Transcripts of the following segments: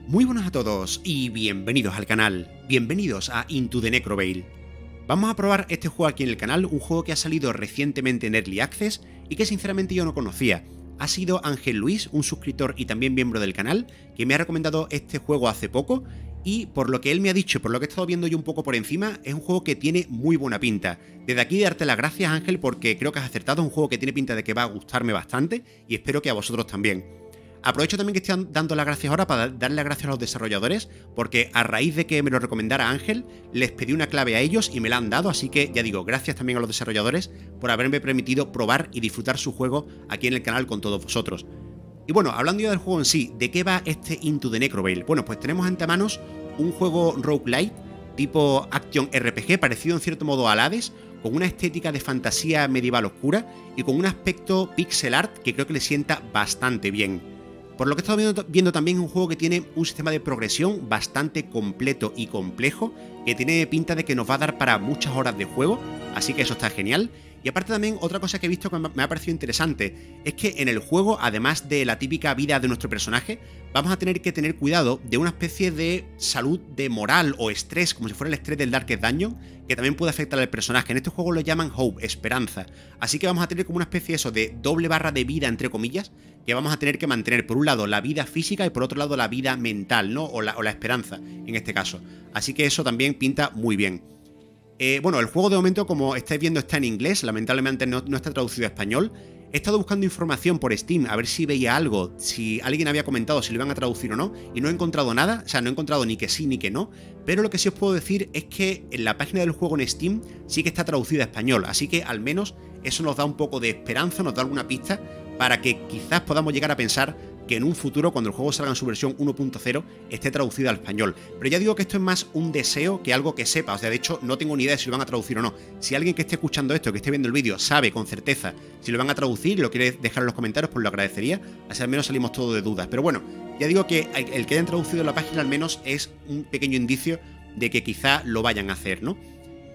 Muy buenas a todos y bienvenidos al canal, bienvenidos a Into the Necrovale. Vamos a probar este juego aquí en el canal, un juego que ha salido recientemente en Early Access y que sinceramente yo no conocía. Ha sido Ángel Luis, un suscriptor y también miembro del canal, que me ha recomendado este juego hace poco y por lo que él me ha dicho, por lo que he estado viendo yo un poco por encima, es un juego que tiene muy buena pinta. Desde aquí darte las gracias, Ángel, porque creo que has acertado, es un juego que tiene pinta de que va a gustarme bastante y espero que a vosotros también. Aprovecho también que estoy dando las gracias ahora para darle las gracias a los desarrolladores, porque a raíz de que me lo recomendara Ángel, les pedí una clave a ellos y me la han dado, así que ya digo, gracias también a los desarrolladores por haberme permitido probar y disfrutar su juego aquí en el canal con todos vosotros. Y bueno, hablando ya del juego en sí, ¿de qué va este Into the Necrovale? Bueno, pues tenemos ante manos un juego roguelite tipo Action RPG, parecido en cierto modo a Hades, con una estética de fantasía medieval oscura y con un aspecto pixel art que creo que le sienta bastante bien. Por lo que he estado viendo también es un juego que tiene un sistema de progresión bastante completo y complejo, que tiene pinta de que nos va a dar para muchas horas de juego, así que eso está genial. Y aparte también otra cosa que he visto que me ha parecido interesante, es que en el juego, además de la típica vida de nuestro personaje, vamos a tener que tener cuidado de una especie de salud de moral o estrés, como si fuera el estrés del Darkest Dungeon, que también puede afectar al personaje. En este juego lo llaman Hope, esperanza. Así que vamos a tener como una especie eso de doble barra de vida, entre comillas, que vamos a tener que mantener por un lado la vida física y por otro lado la vida mental, ¿no? O la esperanza, en este caso. Así que eso también pinta muy bien. Bueno, el juego de momento, como estáis viendo, está en inglés, lamentablemente no está traducido a español. He estado buscando información por Steam a ver si veía algo, si alguien había comentado si lo iban a traducir o no, y no he encontrado nada, o sea, no he encontrado ni que sí ni que no, pero lo que sí os puedo decir es que en la página del juego en Steam sí que está traducida a español, así que al menos eso nos da un poco de esperanza, nos da alguna pista para que quizás podamos llegar a pensar que en un futuro, cuando el juego salga en su versión 1.0, esté traducido al español. Pero ya digo que esto es más un deseo que algo que sepa. O sea, de hecho, no tengo ni idea de si lo van a traducir o no. Si alguien que esté escuchando esto, que esté viendo el vídeo, sabe con certeza si lo van a traducir y lo quiere dejar en los comentarios, pues lo agradecería. Así al menos salimos todos de dudas. Pero bueno, ya digo que el que hayan traducido la página al menos es un pequeño indicio de que quizá lo vayan a hacer, ¿no?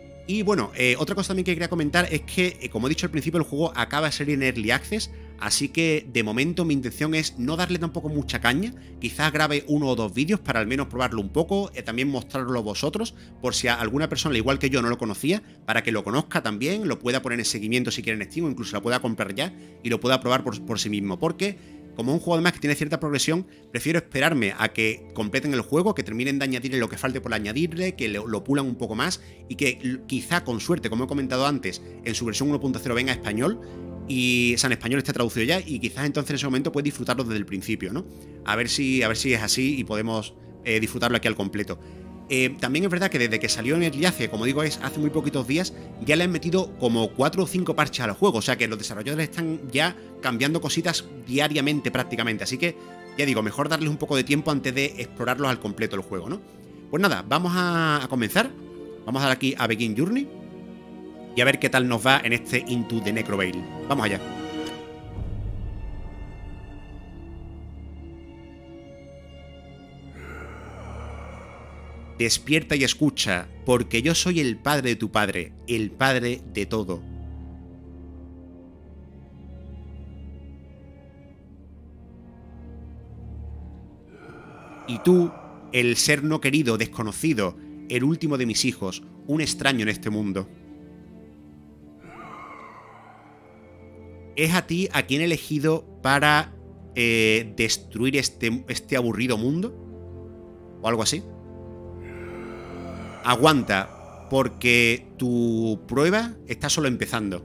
Y bueno, otra cosa también que quería comentar es que, como he dicho al principio, el juego acaba de salir en Early Access, así que de momento mi intención es no darle tampoco mucha caña, quizás grabe uno o dos vídeos para al menos probarlo un poco, también mostrarlo a vosotros, por si a alguna persona, al igual que yo, no lo conocía, para que lo conozca también, lo pueda poner en seguimiento si quiere en Steam, o incluso la pueda comprar ya y lo pueda probar por sí mismo, porque como un juego además que tiene cierta progresión, prefiero esperarme a que completen el juego, que terminen de añadirle lo que falte por añadirle, que lo pulan un poco más y que quizá con suerte, como he comentado antes, en su versión 1.0 venga a español y o sea, en español esté traducido ya y quizás entonces en ese momento puedes disfrutarlo desde el principio, ¿no? A ver si es así y podemos disfrutarlo aquí al completo. También es verdad que desde que salió en el Access, como digo, es hace muy poquitos días, ya le han metido como 4 o 5 parches al juego, o sea que los desarrolladores están ya cambiando cositas diariamente prácticamente, así que ya digo, mejor darles un poco de tiempo antes de explorarlos al completo el juego, ¿no? Pues nada, vamos a comenzar, vamos a dar aquí a Begin Journey y a ver qué tal nos va en este Into the Necrovale. Vamos allá. Despierta y escucha, porque yo soy el padre de tu padre, el padre de todo. Y tú, el ser no querido, desconocido, el último de mis hijos, un extraño en este mundo. ¿Es a ti a quien he elegido para destruir este aburrido mundo? ¿O algo así? Aguanta, porque tu prueba está solo empezando.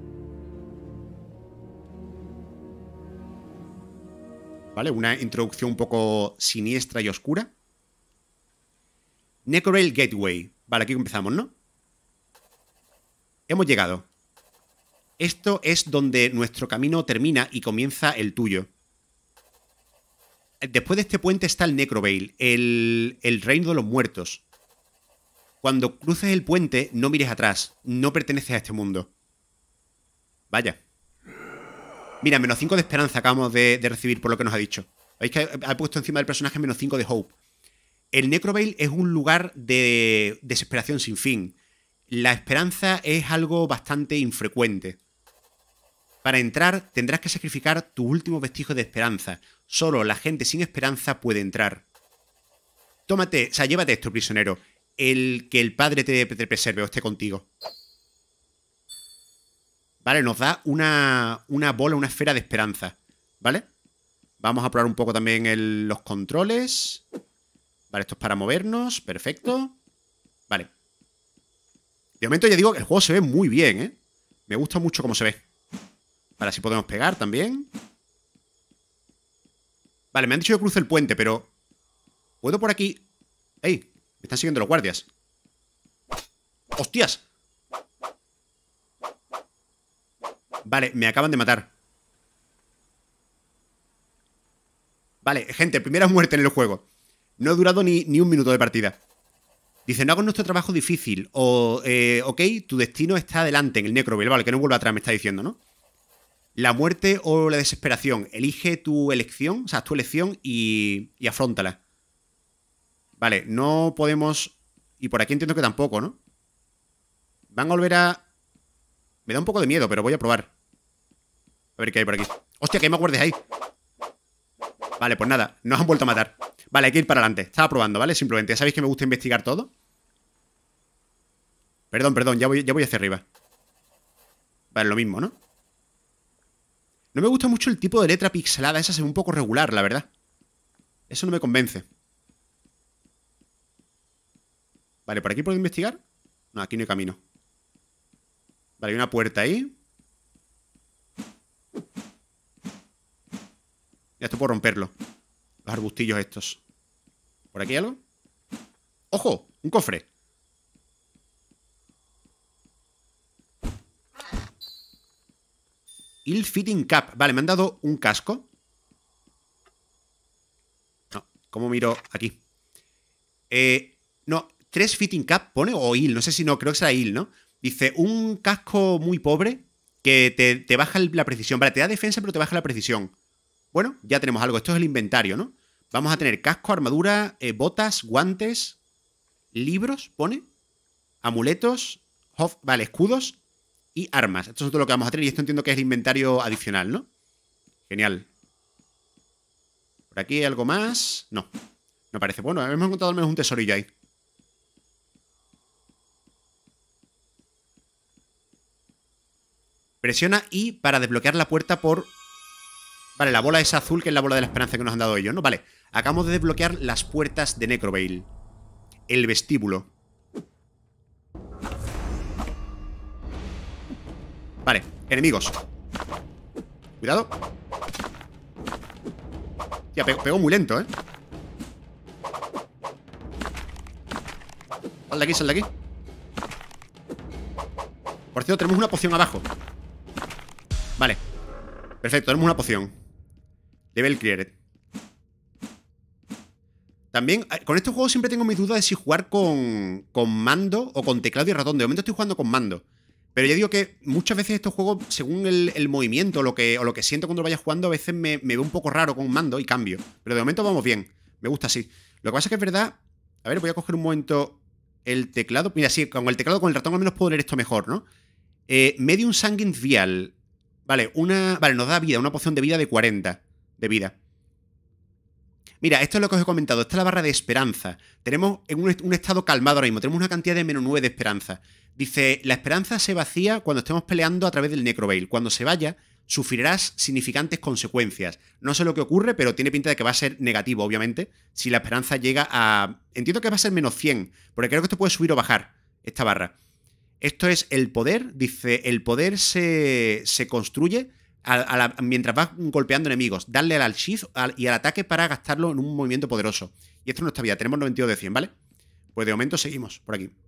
¿Vale? Una introducción un poco siniestra y oscura. Necrovale Gateway. Vale, aquí empezamos, ¿no? Hemos llegado. Esto es donde nuestro camino termina y comienza el tuyo. Después de este puente está el Necrovale, el reino de los muertos. Cuando cruces el puente, no mires atrás. No perteneces a este mundo. Vaya. Mira, menos 5 de esperanza acabamos de recibir por lo que nos ha dicho. ¿Veis que ha puesto encima del personaje menos 5 de Hope? El Necrovale es un lugar de desesperación sin fin. La esperanza es algo bastante infrecuente. Para entrar tendrás que sacrificar tu último vestigio de esperanza. Solo la gente sin esperanza puede entrar. Tómate, o sea, llévate esto, prisionero. Que el padre te preserve o esté contigo. Vale, nos da una bola, una esfera de esperanza. ¿Vale? Vamos a probar un poco también los controles. Vale, esto es para movernos. Perfecto. Vale. De momento ya digo que el juego se ve muy bien, ¿eh? Me gusta mucho cómo se ve. Vale, así podemos pegar también. Vale, me han dicho que cruce el puente, pero... ¿puedo por aquí? ¡Ey! Me están siguiendo los guardias. ¡Hostias! Vale, me acaban de matar. Vale, gente, primera muerte en el juego. No he durado ni un minuto de partida. Dice, no hagas nuestro trabajo difícil. O, ok, tu destino está adelante en el Necroville. Vale, que no vuelva atrás, me está diciendo, ¿no? La muerte o la desesperación. Elige tu elección, o sea, tu elección y afróntala. Vale, no podemos... Y por aquí entiendo que tampoco, ¿no? Van a volver a... Me da un poco de miedo, pero voy a probar. A ver qué hay por aquí. ¡Hostia, que hay más guardias ahí! Vale, pues nada, nos han vuelto a matar. Vale, hay que ir para adelante. Estaba probando, ¿vale? Simplemente, ya sabéis que me gusta investigar todo. Perdón, ya voy hacia arriba. Vale, lo mismo, ¿no? No me gusta mucho el tipo de letra pixelada. Esa se ve un poco regular, la verdad. Eso no me convence. Vale, ¿por aquí puedo investigar? No, aquí no hay camino. Vale, hay una puerta ahí. Ya esto puedo romperlo. Los arbustillos estos. ¿Por aquí hay algo? ¡Ojo! Un cofre. Ill Fitting Cap. Vale, me han dado un casco. No, ¿cómo miro aquí? No, 3 Fitting Cap pone o Ill. No sé si no, creo que será Ill, ¿no? Dice, un casco muy pobre que te baja la precisión. Vale, te da defensa, pero te baja la precisión. Bueno, ya tenemos algo. Esto es el inventario, ¿no? Vamos a tener casco, armadura, botas, guantes, libros, pone, amuletos, vale, escudos y armas. Esto es todo lo que vamos a tener y esto entiendo que es el inventario adicional, ¿no? Genial. ¿Por aquí hay algo más? No, no parece. Bueno, hemos encontrado al menos un tesorillo ahí. Presiona I para desbloquear la puerta por... Vale, la bola esa azul, que es la bola de la esperanza que nos han dado ellos, ¿no? Vale, acabamos de desbloquear las puertas de Necroville. El vestíbulo. Vale, enemigos. Cuidado. Ya, pegó muy lento, ¿eh? Sal de aquí, sal de aquí. Por cierto, tenemos una poción abajo. Vale, perfecto, tenemos una poción. Level cleared. También, con este juego siempre tengo mis dudas de si jugar con mando o con teclado y ratón. De momento estoy jugando con mando. Pero ya digo que muchas veces estos juegos, según el movimiento o lo que siento cuando lo vaya jugando, a veces me veo un poco raro con mando y cambio. Pero de momento vamos bien. Me gusta así. Lo que pasa es que es verdad... A ver, voy a coger un momento el teclado. Mira, sí, con el teclado, con el ratón al menos puedo leer esto mejor, ¿no? Medium Sanguine Vial. Vale, vale, nos da vida, una poción de vida de 40 de vida. Mira, esto es lo que os he comentado. Esta es la barra de esperanza. Tenemos en un estado calmado ahora mismo. Tenemos una cantidad de -9 de esperanza. Dice, la esperanza se vacía cuando estemos peleando a través del Necroville. Cuando se vaya, sufrirás significantes consecuencias. No sé lo que ocurre, pero tiene pinta de que va a ser negativo, obviamente, si la esperanza llega a... Entiendo que va a ser -100, porque creo que esto puede subir o bajar, esta barra. Esto es el poder. Dice, el poder se construye mientras vas golpeando enemigos. Darle al shift y al ataque para gastarlo en un movimiento poderoso. Y esto no está bien. Tenemos 92 de 100, ¿vale? Pues de momento seguimos por aquí.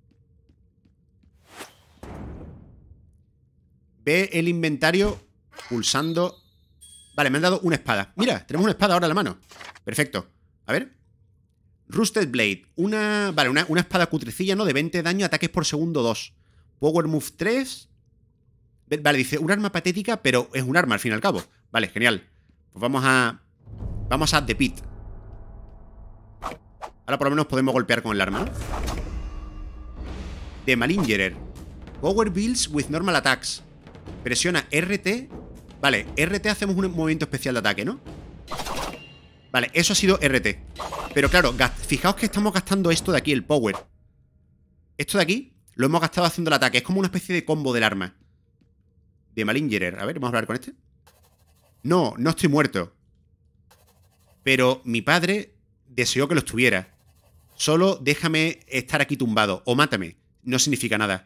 Ve el inventario pulsando... Vale, me han dado una espada. Mira, tenemos una espada ahora en la mano. Perfecto. A ver. Rusted Blade. Vale, una espada cutrecilla, ¿no? De 20 de daño, ataques por segundo 2. Power Move 3. Vale, dice, un arma patética, pero es un arma al fin y al cabo. Vale, genial. Pues vamos a The Pit. Ahora por lo menos podemos golpear con el arma, ¿no? The Malingerer. Power Builds with normal attacks. Presiona RT. Vale, RT hacemos un movimiento especial de ataque, ¿no? Vale, eso ha sido RT. Pero claro, fijaos que estamos gastando esto de aquí, el power. Esto de aquí lo hemos gastado haciendo el ataque. Es como una especie de combo del arma. De Malingerer. A ver, vamos a hablar con este. No, no estoy muerto. Pero mi padre deseó que lo estuviera. Solo déjame estar aquí tumbado. O mátame. No significa nada.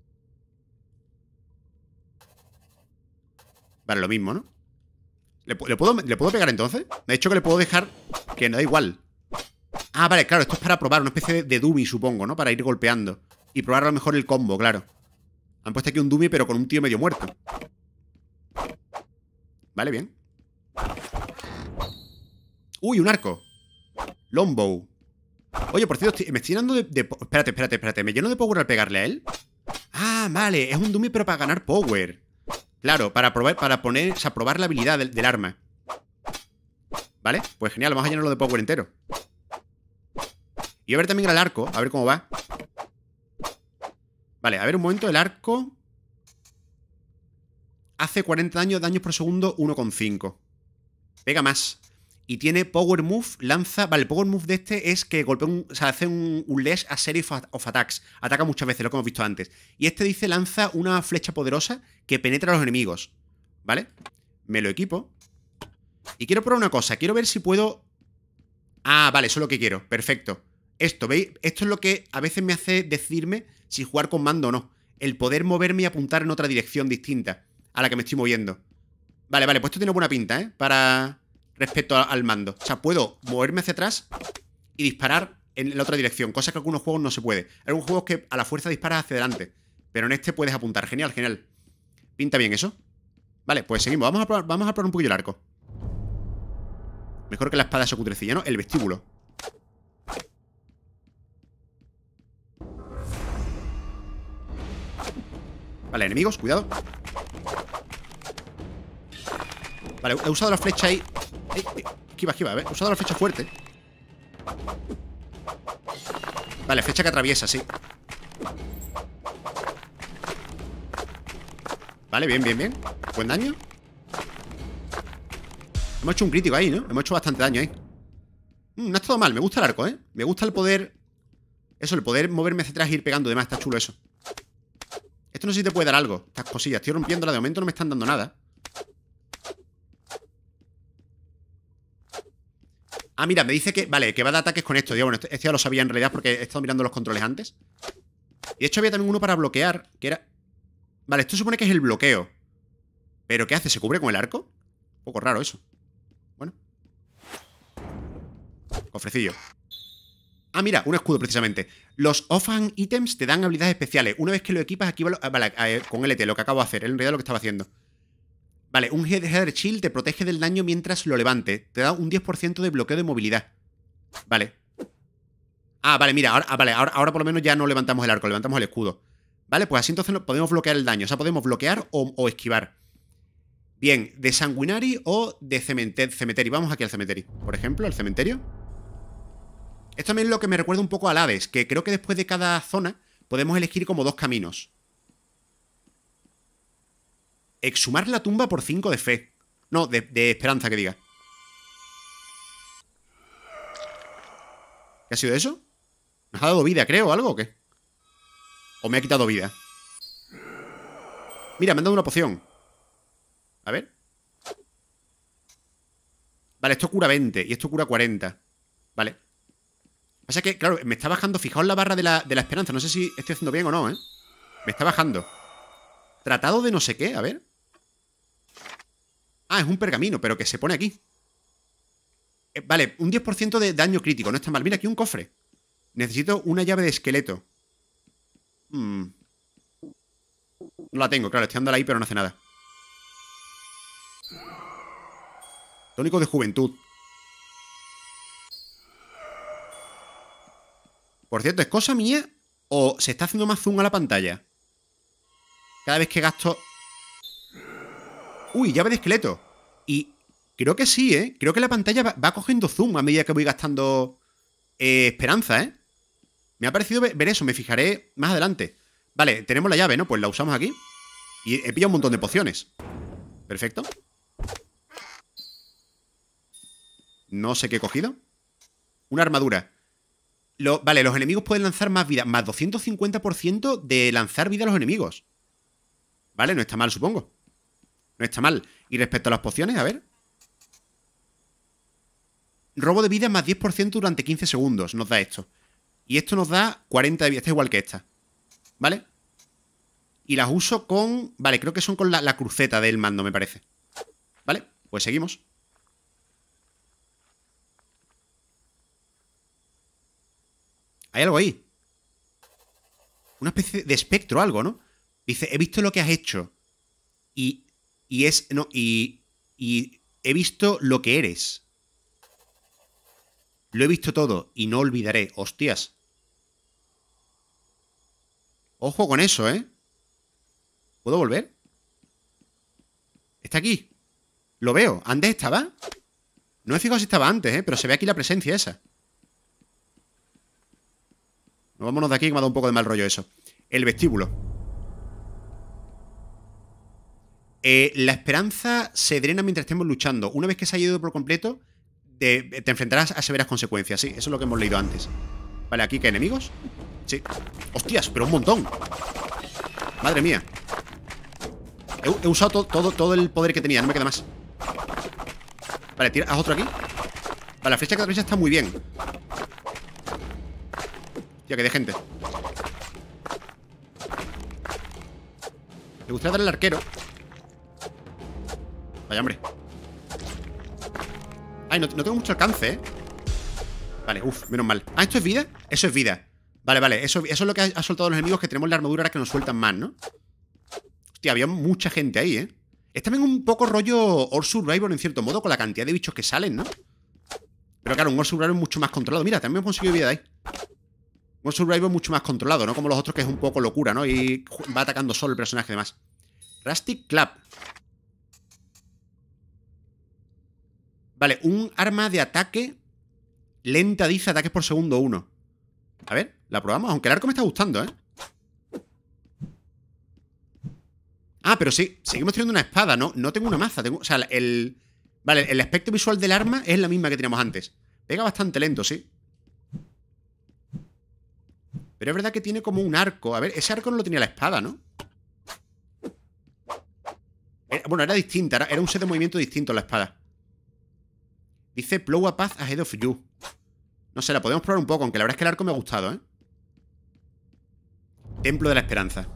Vale, lo mismo, ¿no? ¿Le puedo pegar entonces? Me ha dicho que le puedo dejar... Que no da igual. Ah, vale, claro, esto es para probar. Una especie de dummy, supongo, ¿no? Para ir golpeando. Y probar a lo mejor el combo, claro. Han puesto aquí un dummy, pero con un tío medio muerto. Vale, bien. Uy, un arco. Longbow. Oye, por cierto, me estoy llenando de... Espérate. ¿Me lleno de power al pegarle a él? Ah, vale, es un dummy pero para ganar power. Claro, para poner, o sea, probar la habilidad del arma. Vale, pues genial, vamos a llenarlo de power entero. Y a ver también el arco, a ver cómo va. Vale, a ver un momento, el arco hace 40 daños por segundo, 1,5. Pega más. Y tiene Power Move, lanza... Vale, el Power Move de este es que golpea o sea, hace un Lash a Series of Attacks. Ataca muchas veces, lo que hemos visto antes. Y este dice, lanza una flecha poderosa que penetra a los enemigos. ¿Vale? Me lo equipo. Y quiero probar una cosa. Quiero ver si puedo... Ah, vale, eso es lo que quiero. Perfecto. Esto, ¿veis? Esto es lo que a veces me hace decidirme si jugar con mando o no. El poder moverme y apuntar en otra dirección distinta a la que me estoy moviendo. Vale, pues esto tiene buena pinta, ¿eh? Para... Respecto al mando. O sea, puedo moverme hacia atrás y disparar en la otra dirección, cosa que en algunos juegos no se puede. Hay algunos juegos que a la fuerza disparas hacia adelante, pero en este puedes apuntar. Genial. Pinta bien eso. Vale, pues seguimos. Vamos a probar un poquillo el arco. Mejor que la espada esa cutrecilla, ¿no? El vestíbulo. Vale, enemigos, cuidado. Vale, he usado la flecha ahí. Esquiva, a ver. He usado la flecha fuerte. Vale, flecha que atraviesa, sí. Vale, bien. Buen daño. Hemos hecho un crítico ahí, ¿no? Hemos hecho bastante daño ahí. No ha estado mal, me gusta el arco, ¿eh? Me gusta el poder... Eso, el poder moverme hacia atrás e ir pegando. Además, está chulo eso. Esto no sé si te puede dar algo. Estas cosillas, estoy rompiéndola. De momento no me están dando nada. Ah, mira, me dice que... Vale, que va de ataques con esto. Digo, bueno, esto ya lo sabía en realidad porque he estado mirando los controles antes. Y de hecho había también uno para bloquear, que era... Vale, esto supone que es el bloqueo. ¿Pero qué hace? ¿Se cubre con el arco? Un poco raro eso. Bueno. Cofrecillo. Ah, mira, un escudo precisamente. Los offhand ítems te dan habilidades especiales. Una vez que lo equipas, aquí vale, con LT, lo que acabo de hacer. En realidad lo que estaba haciendo. Vale, un Heather Shield te protege del daño mientras lo levante. Te da un 10% de bloqueo de movilidad. Vale. Ah, vale, mira, ahora por lo menos ya no levantamos el arco, levantamos el escudo. Vale, pues así entonces podemos bloquear el daño. O sea, podemos bloquear o esquivar. Bien, de Sanguinary o de Cemetery. Vamos aquí al Cemetery. Por ejemplo, al cementerio. Esto también es lo que me recuerda un poco al Hades, que creo que después de cada zona podemos elegir como 2 caminos. Exhumar la tumba por 5 de fe. No, de esperanza, que diga. ¿Qué ha sido eso? ¿Nos ha dado vida, creo, o algo o qué? ¿O me ha quitado vida? Mira, me han dado una poción. A ver. Vale, esto cura 20 y esto cura 40. Vale. Pasa que, claro, me está bajando. Fijaos la barra de la esperanza. No sé si estoy haciendo bien o no, ¿eh? Me está bajando. Tratado de no sé qué, a ver. Ah, es un pergamino, pero que se pone aquí. Vale, un 10% de daño crítico. No está mal. Mira, aquí un cofre. Necesito una llave de esqueleto. No la tengo, claro. Estoy dándola ahí, pero no hace nada. Tónico de juventud. Por cierto, ¿es cosa mía o se está haciendo más zoom a la pantalla? Cada vez que gasto... Uy, llave de esqueleto. Y creo que sí, ¿eh? Creo que la pantalla va cogiendo zoom a medida que voy gastando esperanza, ¿eh? Me ha parecido ver eso, me fijaré más adelante. Vale, tenemos la llave, ¿no? Pues la usamos aquí. Y he pillado un montón de pociones. Perfecto. No sé qué he cogido. Una armadura. Vale, los enemigos pueden lanzar más vida. Más 250% de lanzar vida a los enemigos. Vale, no está mal, supongo. No está mal. Y respecto a las pociones, a ver. Robo de vida más 10% durante 15 segundos. Nos da esto. Y esto nos da 40 de vida. Esta es igual que esta. ¿Vale? Y las uso con... Vale, creo que son con la cruceta del mando, me parece. Vale, pues seguimos. Hay algo ahí. Una especie de espectro, algo, ¿no? Dice, he visto lo que has hecho. Y he visto lo que eres. Lo he visto todo y no olvidaré. Hostias. Ojo con eso, ¿eh? ¿Puedo volver? Está aquí. Lo veo. ¿Antes estaba? No me he fijado si estaba antes, ¿eh? Pero se ve aquí la presencia esa. Vámonos de aquí, que me ha dado un poco de mal rollo eso. El vestíbulo. La esperanza se drena mientras estemos luchando. Una vez que se haya ido por completo, te enfrentarás a severas consecuencias. Sí, eso es lo que hemos leído antes. Vale, ¿aquí qué enemigos? Sí. ¡Hostias! Pero un montón. Madre mía. He usado todo el poder que tenía. No me queda más. Vale, tira, haz otro aquí. Vale, la flecha que atraviesa está muy bien. Tío, que de gente. Me gustaría darle al arquero. Vaya, hombre. Ay, no tengo mucho alcance, ¿eh? Vale, uff, menos mal. Ah, ¿esto es vida? Eso es vida. Vale, vale, eso es lo que ha soltado los enemigos, que tenemos la armadura ahora que nos sueltan más, ¿no? Hostia, había mucha gente ahí, ¿eh? Es también un poco rollo Or Survivor, en cierto modo, con la cantidad de bichos que salen, ¿no? Pero claro, un Or Survivor es mucho más controlado. Mira, también hemos conseguido vida de ahí. Un Survivor mucho más controlado, ¿no? Como los otros, que es un poco locura, ¿no? Y va atacando solo el personaje y demás. Rustic Clap. Vale, un arma de ataque lenta, dice ataques por segundo 1. A ver, la probamos. Aunque el arco me está gustando, ¿eh? Ah, pero sí, seguimos teniendo una espada, ¿no? No tengo una maza, o sea, vale, el aspecto visual del arma es la misma que teníamos antes. Pega bastante lento, sí. Pero es verdad que tiene como un arco. A ver, ese arco no lo tenía la espada, ¿no? Bueno, era distinta, era un set de movimiento distinto la espada. Dice Plow a path ahead of you. No sé, la podemos probar un poco, aunque la verdad es que el arco me ha gustado, ¿eh? Templo de la Esperanza.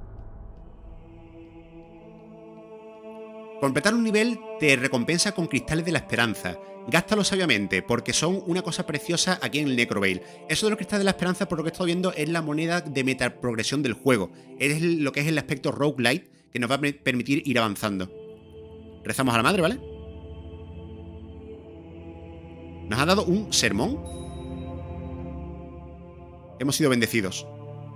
Completar un nivel te recompensa con cristales de la esperanza. Gástalo sabiamente, porque son una cosa preciosa aquí en el Necrovale. Eso de los cristales de la esperanza, por lo que he estado viendo, es la moneda de metaprogresión del juego. Es lo que es el aspecto roguelite, que nos va a permitir ir avanzando. Rezamos a la madre, ¿vale? Nos ha dado un sermón. Hemos sido bendecidos.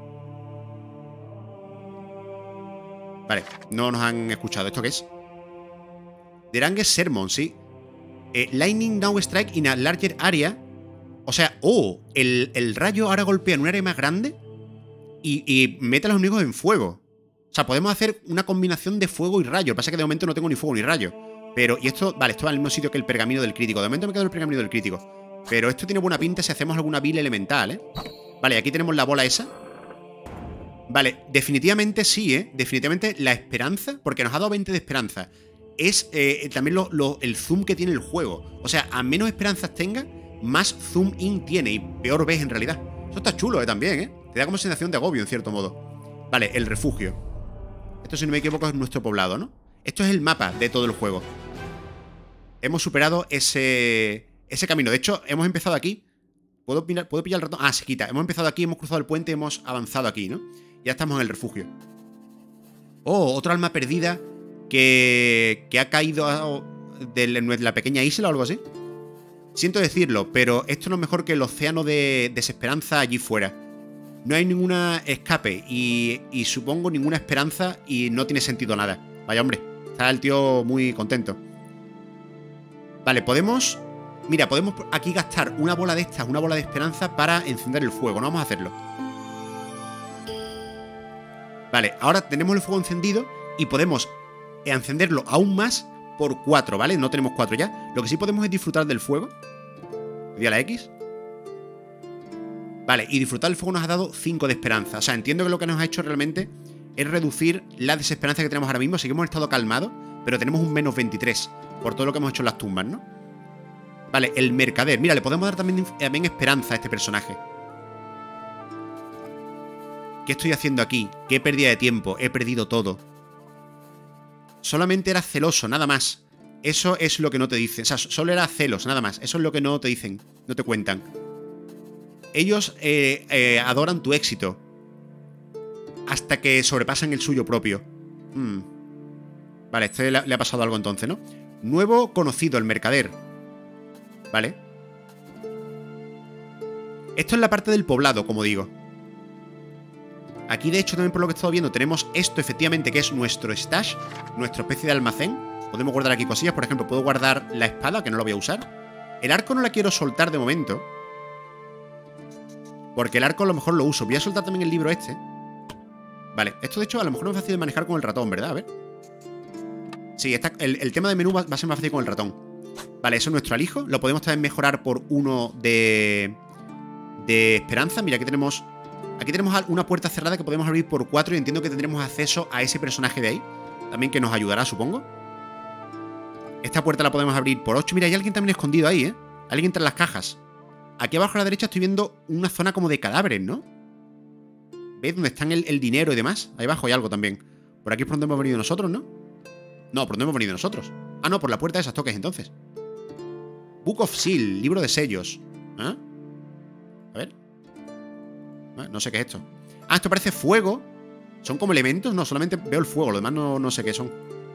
Vale, no nos han escuchado. ¿Esto qué es? Derange's Sermon, sí. Lightning now strike in a larger area. O sea, el rayo ahora golpea en un área más grande y mete a los enemigos en fuego. O sea, podemos hacer una combinación de fuego y rayo. Lo que pasa es que de momento no tengo ni fuego ni rayo. Pero, y esto, vale, esto va al mismo sitio que el pergamino del crítico. De momento me quedo el pergamino del crítico. Pero esto tiene buena pinta si hacemos alguna build elemental, ¿eh? Vale, aquí tenemos la bola esa. Vale, definitivamente sí, ¿eh? Definitivamente la esperanza, porque nos ha dado 20 de esperanza. Es también el zoom que tiene el juego. O sea, a menos esperanzas tenga, más zoom in tiene y peor ves en realidad. Eso está chulo, también, ¿eh? Te da como sensación de agobio, en cierto modo. Vale, el refugio. Esto, si no me equivoco, es nuestro poblado, ¿no? Esto es el mapa de todo el juego. Hemos superado ese camino. De hecho, hemos empezado aquí. ¿Puedo pillar el ratón? Ah, se quita. Hemos empezado aquí, hemos cruzado el puente, hemos avanzado aquí, ¿no? Ya estamos en el refugio. Oh, otra alma perdida que ha caído de la pequeña isla o algo así. Siento decirlo, pero esto no es mejor que el océano de desesperanza allí fuera. No hay ninguna escape y supongo ninguna esperanza y no tiene sentido nada. Vaya, hombre, está el tío muy contento. Vale, podemos... Mira, podemos aquí gastar una bola de estas, una bola de esperanza para encender el fuego. No vamos a hacerlo. Vale, ahora tenemos el fuego encendido y podemos encenderlo aún más por 4, ¿vale? No tenemos 4 ya. Lo que sí podemos es disfrutar del fuego. Le doy a la X. Vale, y disfrutar el fuego nos ha dado 5 de esperanza. O sea, entiendo que lo que nos ha hecho realmente es reducir la desesperanza que tenemos ahora mismo. Sí que hemos estado calmados, pero tenemos un menos 23 por todo lo que hemos hecho en las tumbas, ¿no? Vale, el mercader. Mira, le podemos dar también esperanza a este personaje. ¿Qué estoy haciendo aquí? ¿Qué pérdida de tiempo? He perdido todo. Solamente era celoso, nada más. Eso es lo que no te dicen. O sea, solo era celos, nada más. Eso es lo que no te dicen, no te cuentan. Ellos adoran tu éxito hasta que sobrepasan el suyo propio. Vale, este le ha pasado algo entonces, ¿no? Nuevo conocido, el mercader. Vale. Esto es la parte del poblado, como digo. Aquí, de hecho, también por lo que he estado viendo, tenemos esto, efectivamente, que es nuestro stash, nuestra especie de almacén. Podemos guardar aquí cosillas. Por ejemplo, puedo guardar la espada, que no la voy a usar. El arco no la quiero soltar de momento, porque el arco a lo mejor lo uso. Voy a soltar también el libro este. Vale, esto de hecho a lo mejor no es fácil de manejar con el ratón, ¿verdad? A ver. Sí, el tema de menú va a ser más fácil con el ratón. Vale, eso es nuestro alijo. Lo podemos también mejorar por 1 de esperanza. Mira, aquí tenemos una puerta cerrada que podemos abrir por 4 y entiendo que tendremos acceso a ese personaje de ahí. También que nos ayudará, supongo. Esta puerta la podemos abrir por 8. Mira, hay alguien también escondido ahí, ¿eh? Alguien entre las cajas. Aquí abajo a la derecha estoy viendo una zona como de cadáveres, ¿no? ¿Veis dónde están el dinero y demás? Ahí abajo hay algo también. Por aquí es por donde hemos venido nosotros, ¿no? No, por donde hemos venido nosotros. Ah, no, por la puerta de esas toques, entonces. Book of Seal, libro de sellos. ¿Ah? A ver. No sé qué es esto. Ah, esto parece fuego. ¿Son como elementos? No, solamente veo el fuego. Lo demás no sé qué son.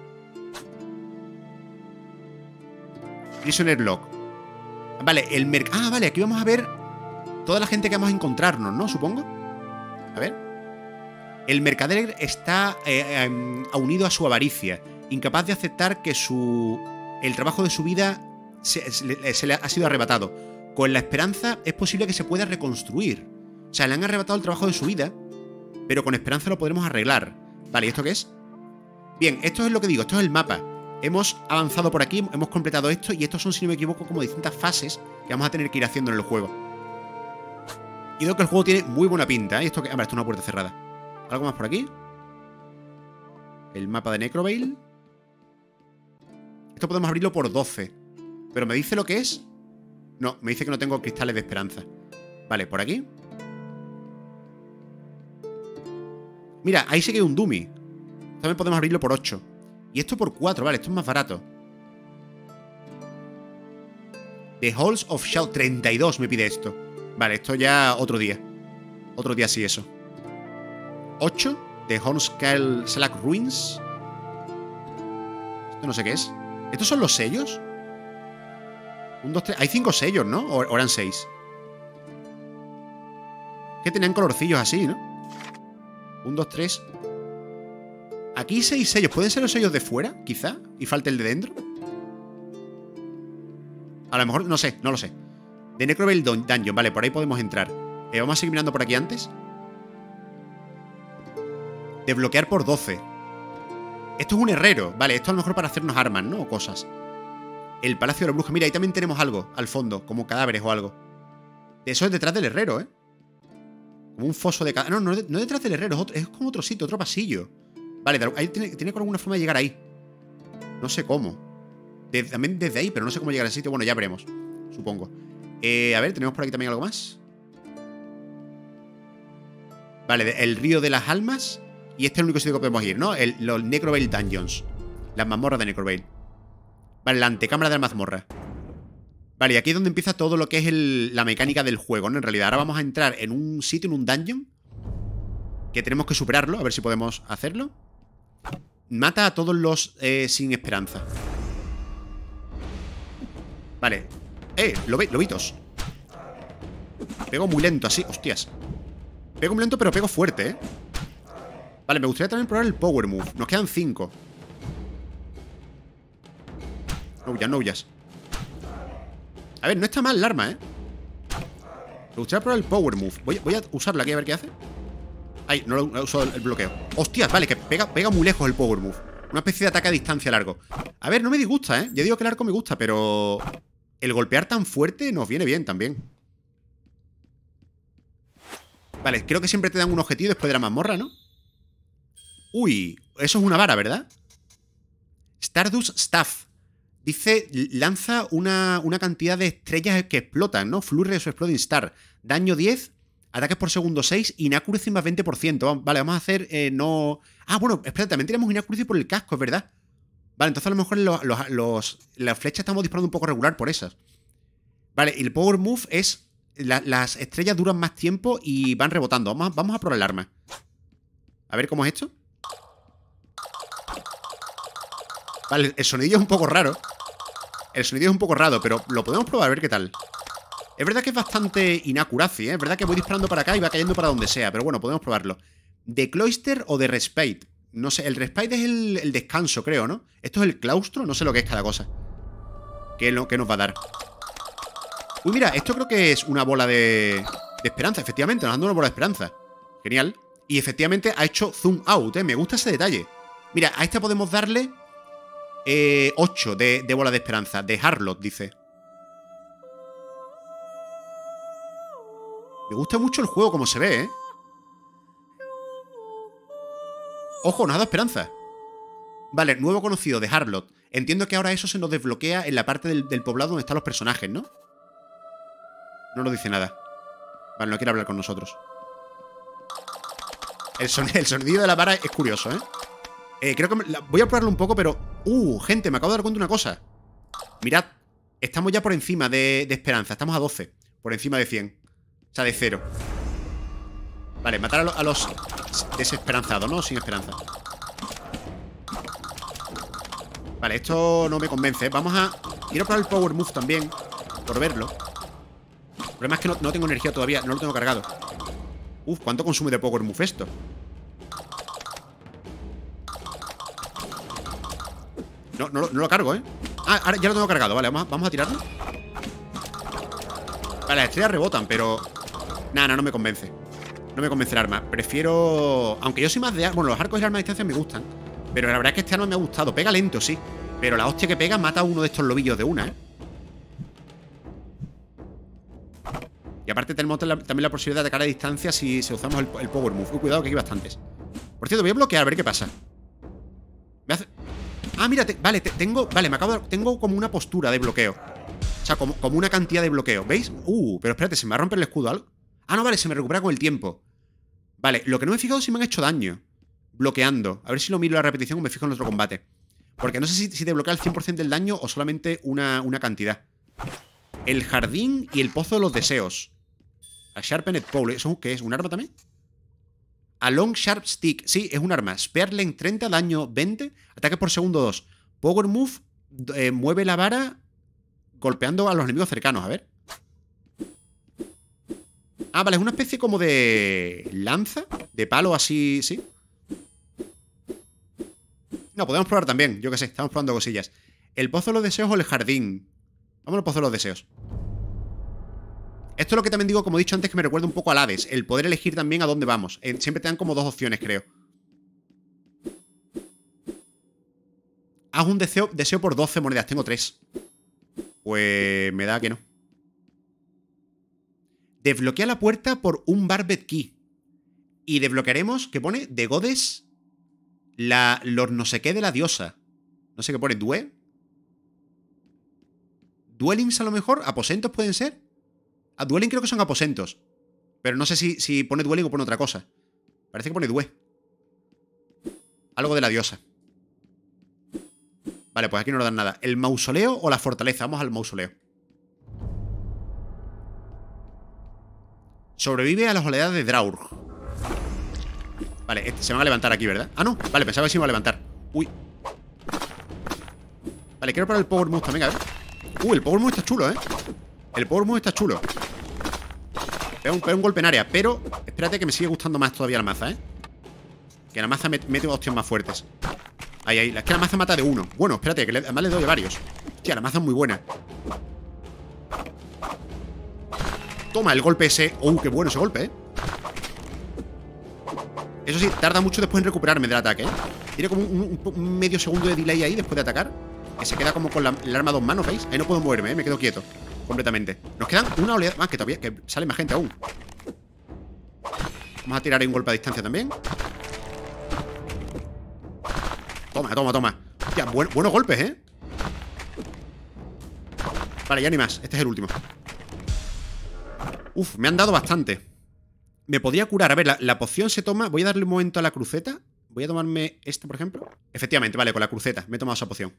Prisoner Log. Vale, vale, aquí vamos a ver toda la gente que vamos a encontrarnos, ¿no? Supongo. A ver. El mercader está unido a su avaricia, incapaz de aceptar que el trabajo de su vida se le ha sido arrebatado. Con la esperanza es posible que se pueda reconstruir. O sea, le han arrebatado el trabajo de su vida, pero con esperanza lo podremos arreglar. Vale, ¿y esto qué es? Bien, esto es lo que digo, esto es el mapa. Hemos avanzado por aquí, hemos completado esto, y estos son, si no me equivoco, como distintas fases que vamos a tener que ir haciendo en el juego. Y veo que el juego tiene muy buena pinta, ¿eh? Esto es una puerta cerrada. ¿Algo más por aquí? El mapa de Necrovale. Esto podemos abrirlo por 12. ¿Pero me dice lo que es? No, me dice que no tengo cristales de esperanza. Vale, por aquí. Mira, ahí sí que hay un dummy. También podemos abrirlo por 8. Y esto por 4, vale, esto es más barato. The Halls of Shadow, 32 me pide esto. Vale, esto ya otro día. Otro día sí, eso. 8. The Hornscale Slack Ruins. Esto no sé qué es. ¿Estos son los sellos? 1, 2, 3. Hay 5 sellos, ¿no? ¿O eran 6? Que tenían colorcillos así, ¿no? 1, 2, 3. Aquí 6 sellos. ¿Pueden ser los sellos de fuera, quizá? ¿Y falta el de dentro? A lo mejor, no sé, no lo sé. De Necrovale Dungeon, vale, por ahí podemos entrar. Vamos a seguir mirando por aquí antes. Desbloquear por 12. Esto es un herrero. Vale, esto a lo mejor para hacernos armas, ¿no? O cosas. El Palacio de la Bruja. Mira, ahí también tenemos algo al fondo, como cadáveres o algo. Eso es detrás del herrero, ¿eh? Como un foso de cadáveres. No detrás del herrero, es como otro sitio, otro pasillo. Vale, ahí tiene con alguna forma de llegar ahí. No sé cómo. También desde ahí, pero no sé cómo llegar al sitio. Bueno, ya veremos, supongo. A ver, tenemos por aquí también algo más. Vale, el río de las almas. Y este es el único sitio que podemos ir, ¿no? Los Necrovale Dungeons. Las mazmorras de Necrovale. Vale, la antecámara de la mazmorra. Vale, y aquí es donde empieza todo lo que es la mecánica del juego, ¿no? En realidad, ahora vamos a entrar en un sitio, en un dungeon, que tenemos que superarlo, a ver si podemos hacerlo. Mata a todos los sin esperanza. Vale. Lobitos. Pego muy lento así, hostias. Pego muy lento, pero pego fuerte, ¿eh? Vale, me gustaría también probar el Power Move. Nos quedan 5. No huyas. A ver, no está mal el arma, ¿eh? Me gustaría probar el Power Move. Voy a usarla aquí a ver qué hace. Ay, no lo he usado el bloqueo. Hostias, vale, que pega muy lejos el Power Move. Una especie de ataque a distancia largo. A ver, no me disgusta, ¿eh? Yo digo que el arco me gusta, pero el golpear tan fuerte nos viene bien también. Vale, creo que siempre te dan un objetivo después de la mazmorra, ¿no? Uy, eso es una vara, ¿verdad? Stardust Staff. Dice, lanza una cantidad de estrellas que explotan, ¿no? Flurry of Exploding Star. Daño 10, ataques por segundo 6, inaccuracy más 20%. Vale, vamos a hacer, no... Ah, bueno, espérate, también tenemos inaccuracy por el casco, es verdad. Vale, entonces a lo mejor las flechas estamos disparando un poco regular por esas. Vale, y el Power Move es... las estrellas duran más tiempo y van rebotando. Vamos a probar el arma. A ver cómo es esto. Vale, el sonidillo es un poco raro. El sonidillo es un poco raro, pero lo podemos probar a ver qué tal. Es verdad que es bastante inaccuracy, ¿eh? Es verdad que voy disparando para acá y va cayendo para donde sea. Pero bueno, podemos probarlo. ¿De Cloister o de Respite? No sé, el Respite es el descanso, creo, ¿no? Esto es el claustro, no sé lo que es cada cosa. ¿Qué nos va a dar? Uy, mira, esto creo que es una bola de esperanza. Efectivamente, nos dando una bola de esperanza. Genial. Y efectivamente ha hecho zoom out, ¿eh? Me gusta ese detalle. Mira, a esta podemos darle 8 de bola de esperanza. De Harlot, dice. Me gusta mucho el juego como se ve, ¿eh? Ojo, nos ha dado esperanza. Vale, nuevo conocido de Harlot. Entiendo que ahora eso se nos desbloquea en la parte del poblado donde están los personajes, ¿no? No nos dice nada. Vale, no quiere hablar con nosotros. El sonido de la vara es curioso, ¿eh? Creo que voy a probarlo un poco, pero... gente, me acabo de dar cuenta de una cosa. Mirad, estamos ya por encima de esperanza. Estamos a 12, por encima de 100. O sea, de 0. Vale, matar a los desesperanzados, ¿no? Sin esperanza. Vale, esto no me convence, ¿eh? Vamos a... Quiero probar el Power Move también, por verlo. El problema es que no tengo energía todavía, no lo tengo cargado. ¿Cuánto consume de Power Move esto? No lo cargo, ¿eh? Ah, ahora ya lo tengo cargado, vale, vamos a tirarlo. Vale, las estrellas rebotan, pero... Nada, no me convence. No me convence el arma. Prefiero... Aunque yo soy más de... Bueno, los arcos y el arma a distancia me gustan. Pero la verdad es que este arma me ha gustado. Pega lento, sí. Pero la hostia que pega mata a uno de estos lobillos de una, ¿eh? Y aparte tenemos también la posibilidad de atacar a distancia si usamos el Power Move. Cuidado que hay bastantes. Por cierto, voy a bloquear a ver qué pasa. Me hace... Ah, mira, vale, tengo como una postura de bloqueo. O sea, como una cantidad de bloqueo. ¿Veis? Pero espérate, ¿se me va a romper el escudo algo? Ah, no, vale, se me recupera con el tiempo. Vale, lo que no me he fijado es si me han hecho daño bloqueando. A ver si lo miro a la repetición o me fijo en otro combate. Porque no sé si te bloquea el 100% del daño o solamente una cantidad. El jardín y el pozo de los deseos. A Sharpened Pole. ¿Eso qué es? ¿Un arma también? A Long Sharp Stick. Sí, es un arma. Spear Length 30, daño 20, ataque por segundo 2. Power Move, mueve la vara golpeando a los enemigos cercanos. A ver. Ah, vale, es una especie como de lanza, de palo así, ¿sí? No, podemos probar también, yo qué sé, estamos probando cosillas. ¿El pozo de los deseos o el jardín? Vamos al pozo de los deseos. Esto es lo que también digo, como he dicho antes, que me recuerda un poco al Hades. El poder elegir también a dónde vamos. Siempre te dan como dos opciones, creo. Haz un deseo por 12 monedas. Tengo 3. Pues me da que no. Desbloquea la puerta por un Barbed Key. Y desbloquearemos, ¿qué pone? The Goddess, los no sé qué de la diosa. No sé qué pone, Dwellings a lo mejor, aposentos pueden ser. A Dwelling creo que son aposentos. Pero no sé si pone Dwelling o pone otra cosa. Parece que pone Due. Algo de la diosa. Vale, pues aquí no nos dan nada. ¿El mausoleo o la fortaleza? Vamos al mausoleo. Sobrevive a las oleadas de Draurg. Vale, se van a levantar aquí, ¿verdad? Ah, no, vale, pensaba que se iban a levantar. Uy. Vale, quiero probar el Power Move también, a ver. El Power Move está chulo, ¿eh? El Power Move está chulo. Pega un golpe en área, pero espérate que me sigue gustando más todavía la maza, ¿eh? Que la maza mete hostias más fuertes. Ahí. Es que la maza mata de uno. Bueno, espérate, que además le doy a varios. Hostia, la maza es muy buena. Toma el golpe ese. Qué bueno ese golpe, ¿eh? Eso sí, tarda mucho después en recuperarme del ataque, ¿eh? Tiene como un medio segundo de delay ahí después de atacar. Que se queda como con el arma a 2 manos, ¿veis? Ahí no puedo moverme, ¿eh? Me quedo quieto completamente. Nos quedan una oleada más, que todavía que sale más gente aún. Vamos a tirar ahí un golpe a distancia también. Toma, toma, toma. Hostia, buenos golpes, ¿eh? Vale, ya ni más. Este es el último. Uf, me han dado bastante. Me podría curar. A ver, la poción se toma... Voy a darle un momento a la cruceta. Voy a tomarme esta, por ejemplo. Efectivamente, vale, con la cruceta. Me he tomado esa poción.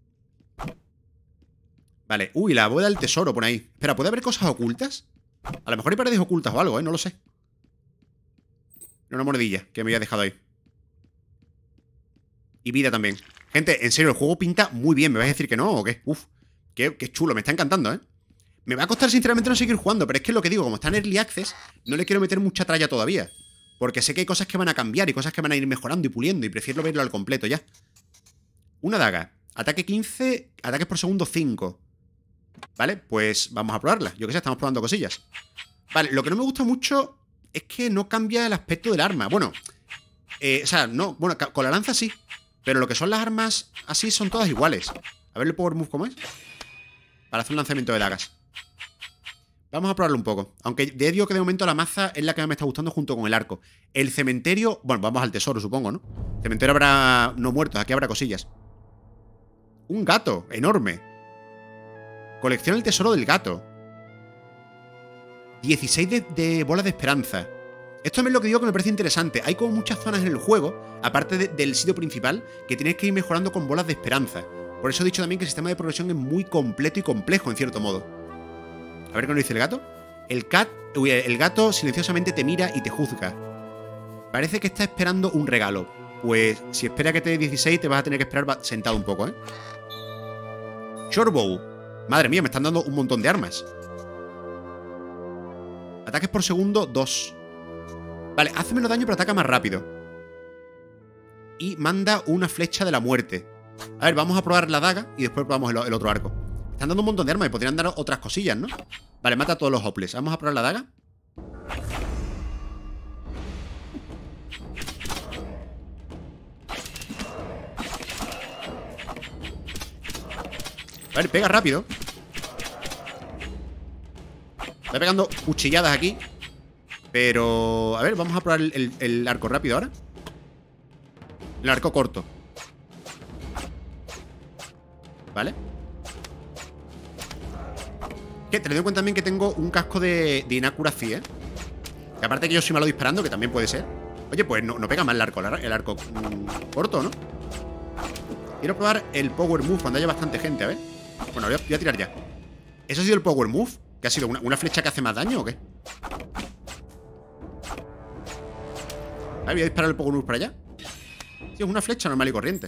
Vale. Uy, la boda del tesoro por ahí. Espera, ¿puede haber cosas ocultas? A lo mejor hay paredes ocultas o algo, ¿eh? No lo sé. Una monedilla que me había dejado ahí. Y vida también. Gente, en serio, el juego pinta muy bien. ¿Me vais a decir que no o qué? Uf, qué chulo. Me está encantando, ¿eh? Me va a costar sinceramente no seguir jugando, pero es que lo que digo, como está en Early Access, no le quiero meter mucha tralla todavía. Porque sé que hay cosas que van a cambiar y cosas que van a ir mejorando y puliendo, y prefiero verlo al completo ya. Una daga. Ataque 15, ataques por segundo 5. Vale, pues vamos a probarla. Yo qué sé, estamos probando cosillas. Vale, lo que no me gusta mucho es que no cambia el aspecto del arma. Bueno, o sea, no, bueno, con la lanza sí. Pero lo que son las armas así son todas iguales. A ver el power move cómo es. Para hacer un lanzamiento de dagas. Vamos a probarlo un poco. Aunque ya digo que de momento la maza es la que me está gustando junto con el arco. El cementerio... Bueno, vamos al tesoro, supongo, ¿no? Cementerio habrá no muertos, aquí habrá cosillas. Un gato, enorme. Colecciona el tesoro del gato. 16 de bolas de esperanza. Esto es lo que digo que me parece interesante. Hay como muchas zonas en el juego, aparte del sitio principal, que tienes que ir mejorando con bolas de esperanza. Por eso he dicho también que el sistema de progresión es muy completo y complejo, en cierto modo. A ver qué nos dice el gato. El gato silenciosamente te mira y te juzga. Parece que está esperando un regalo. Pues si espera que te dé 16, te vas a tener que esperar sentado un poco, ¿eh? Shortbow. Madre mía, me están dando un montón de armas. Ataques por segundo, 2. Vale, hace menos daño pero ataca más rápido. Y manda una flecha de la muerte. A ver, vamos a probar la daga y después probamos el otro arco. Están dando un montón de armas y podrían dar otras cosillas, ¿no? Vale, mata a todos los hopples. Vamos a probar la daga. Vale, pega rápido. Está pegando cuchilladas aquí. Pero... A ver, vamos a probar el arco rápido ahora. El arco corto. Vale. Que te doy cuenta también que tengo un casco de inaccuracy, ¿eh? Que aparte que yo soy malo disparando, que también puede ser. Oye, pues no pega mal el arco corto, ¿no? Quiero probar el power move cuando haya bastante gente, a ver. Bueno, voy a tirar ya. ¿Eso ha sido el power move? ¿Que ha sido una flecha que hace más daño o qué? A ver, voy a disparar el power move para allá. Sí, es una flecha normal y corriente.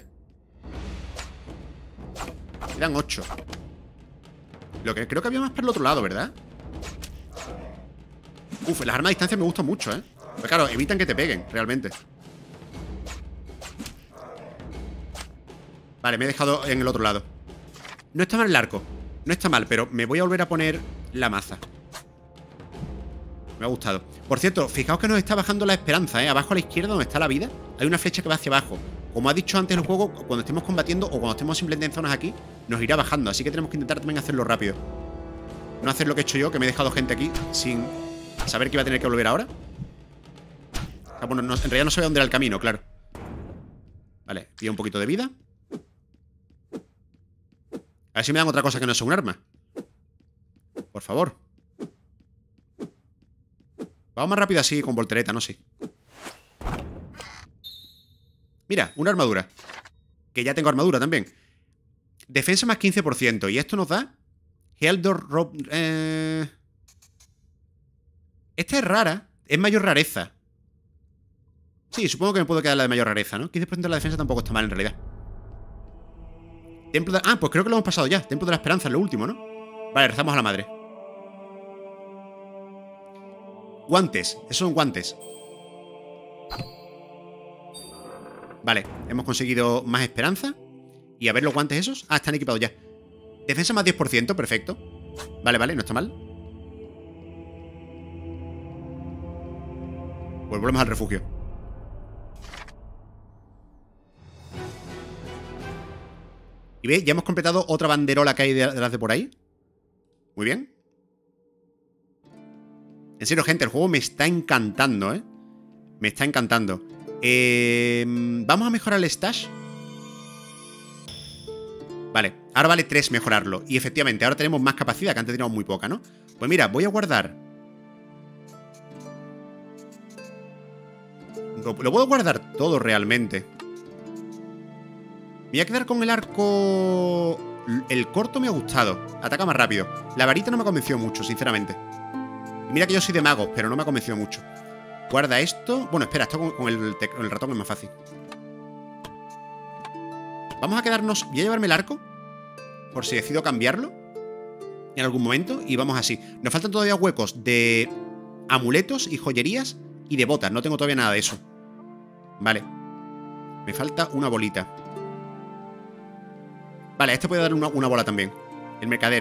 Quedan 8. Lo que creo que había más para el otro lado, ¿verdad? Uf, las armas a distancia me gustan mucho, ¿eh? Pero claro, evitan que te peguen, realmente. Vale, me he dejado en el otro lado. No está mal el arco. No está mal, pero me voy a volver a poner la maza. Me ha gustado. Por cierto, fijaos que nos está bajando la esperanza, ¿eh? Abajo a la izquierda, donde está la vida, hay una flecha que va hacia abajo. Como ha dicho antes el juego, cuando estemos combatiendo o cuando estemos simplemente en zonas aquí, nos irá bajando. Así que tenemos que intentar también hacerlo rápido. No hacer lo que he hecho yo, que me he dejado gente aquí sin saber que iba a tener que volver ahora. O sea, bueno, en realidad no sabía dónde era el camino, claro. Vale, pilla un poquito de vida. A ver si me dan otra cosa que no sea un arma. Por favor. Vamos más rápido así con voltereta, no sé. Mira, una armadura. Que ya tengo armadura también. Defensa más 15%. Y esto nos da Heldor Rob... Esta es rara. Es mayor rareza. Sí, supongo que me puedo quedar la de mayor rareza, ¿no? 15% de la defensa tampoco está mal en realidad. Templo de... Ah, pues creo que lo hemos pasado ya. Templo de la Esperanza es lo último, ¿no? Vale, rezamos a la madre. Guantes. Esos son guantes. Vale, hemos conseguido más esperanza. Y a ver los guantes esos. Ah, están equipados ya. Defensa más 10%, perfecto. Vale, vale, no está mal. Pues volvemos al refugio. Y ve, ya hemos completado otra banderola que hay de las de por ahí. Muy bien. En serio, gente, el juego me está encantando, ¿eh? Me está encantando. Vamos a mejorar el stash. Vale, ahora vale 3 mejorarlo. Y efectivamente, ahora tenemos más capacidad, que antes teníamos muy poca, ¿no? Pues mira, voy a guardar. Lo puedo guardar todo realmente. Me voy a quedar con el arco. El corto me ha gustado. Ataca más rápido. La varita no me ha convencido mucho, sinceramente. Y mira que yo soy de magos, pero no me ha convencido mucho. Guarda esto. Bueno, espera, esto con el ratón es más fácil. Vamos a quedarnos. Voy a llevarme el arco, por si decido cambiarlo en algún momento. Y vamos así. Nos faltan todavía huecos de amuletos y joyerías y de botas. No tengo todavía nada de eso. Vale. Me falta una bolita. Vale, a este puede darle una bola también. El mercader.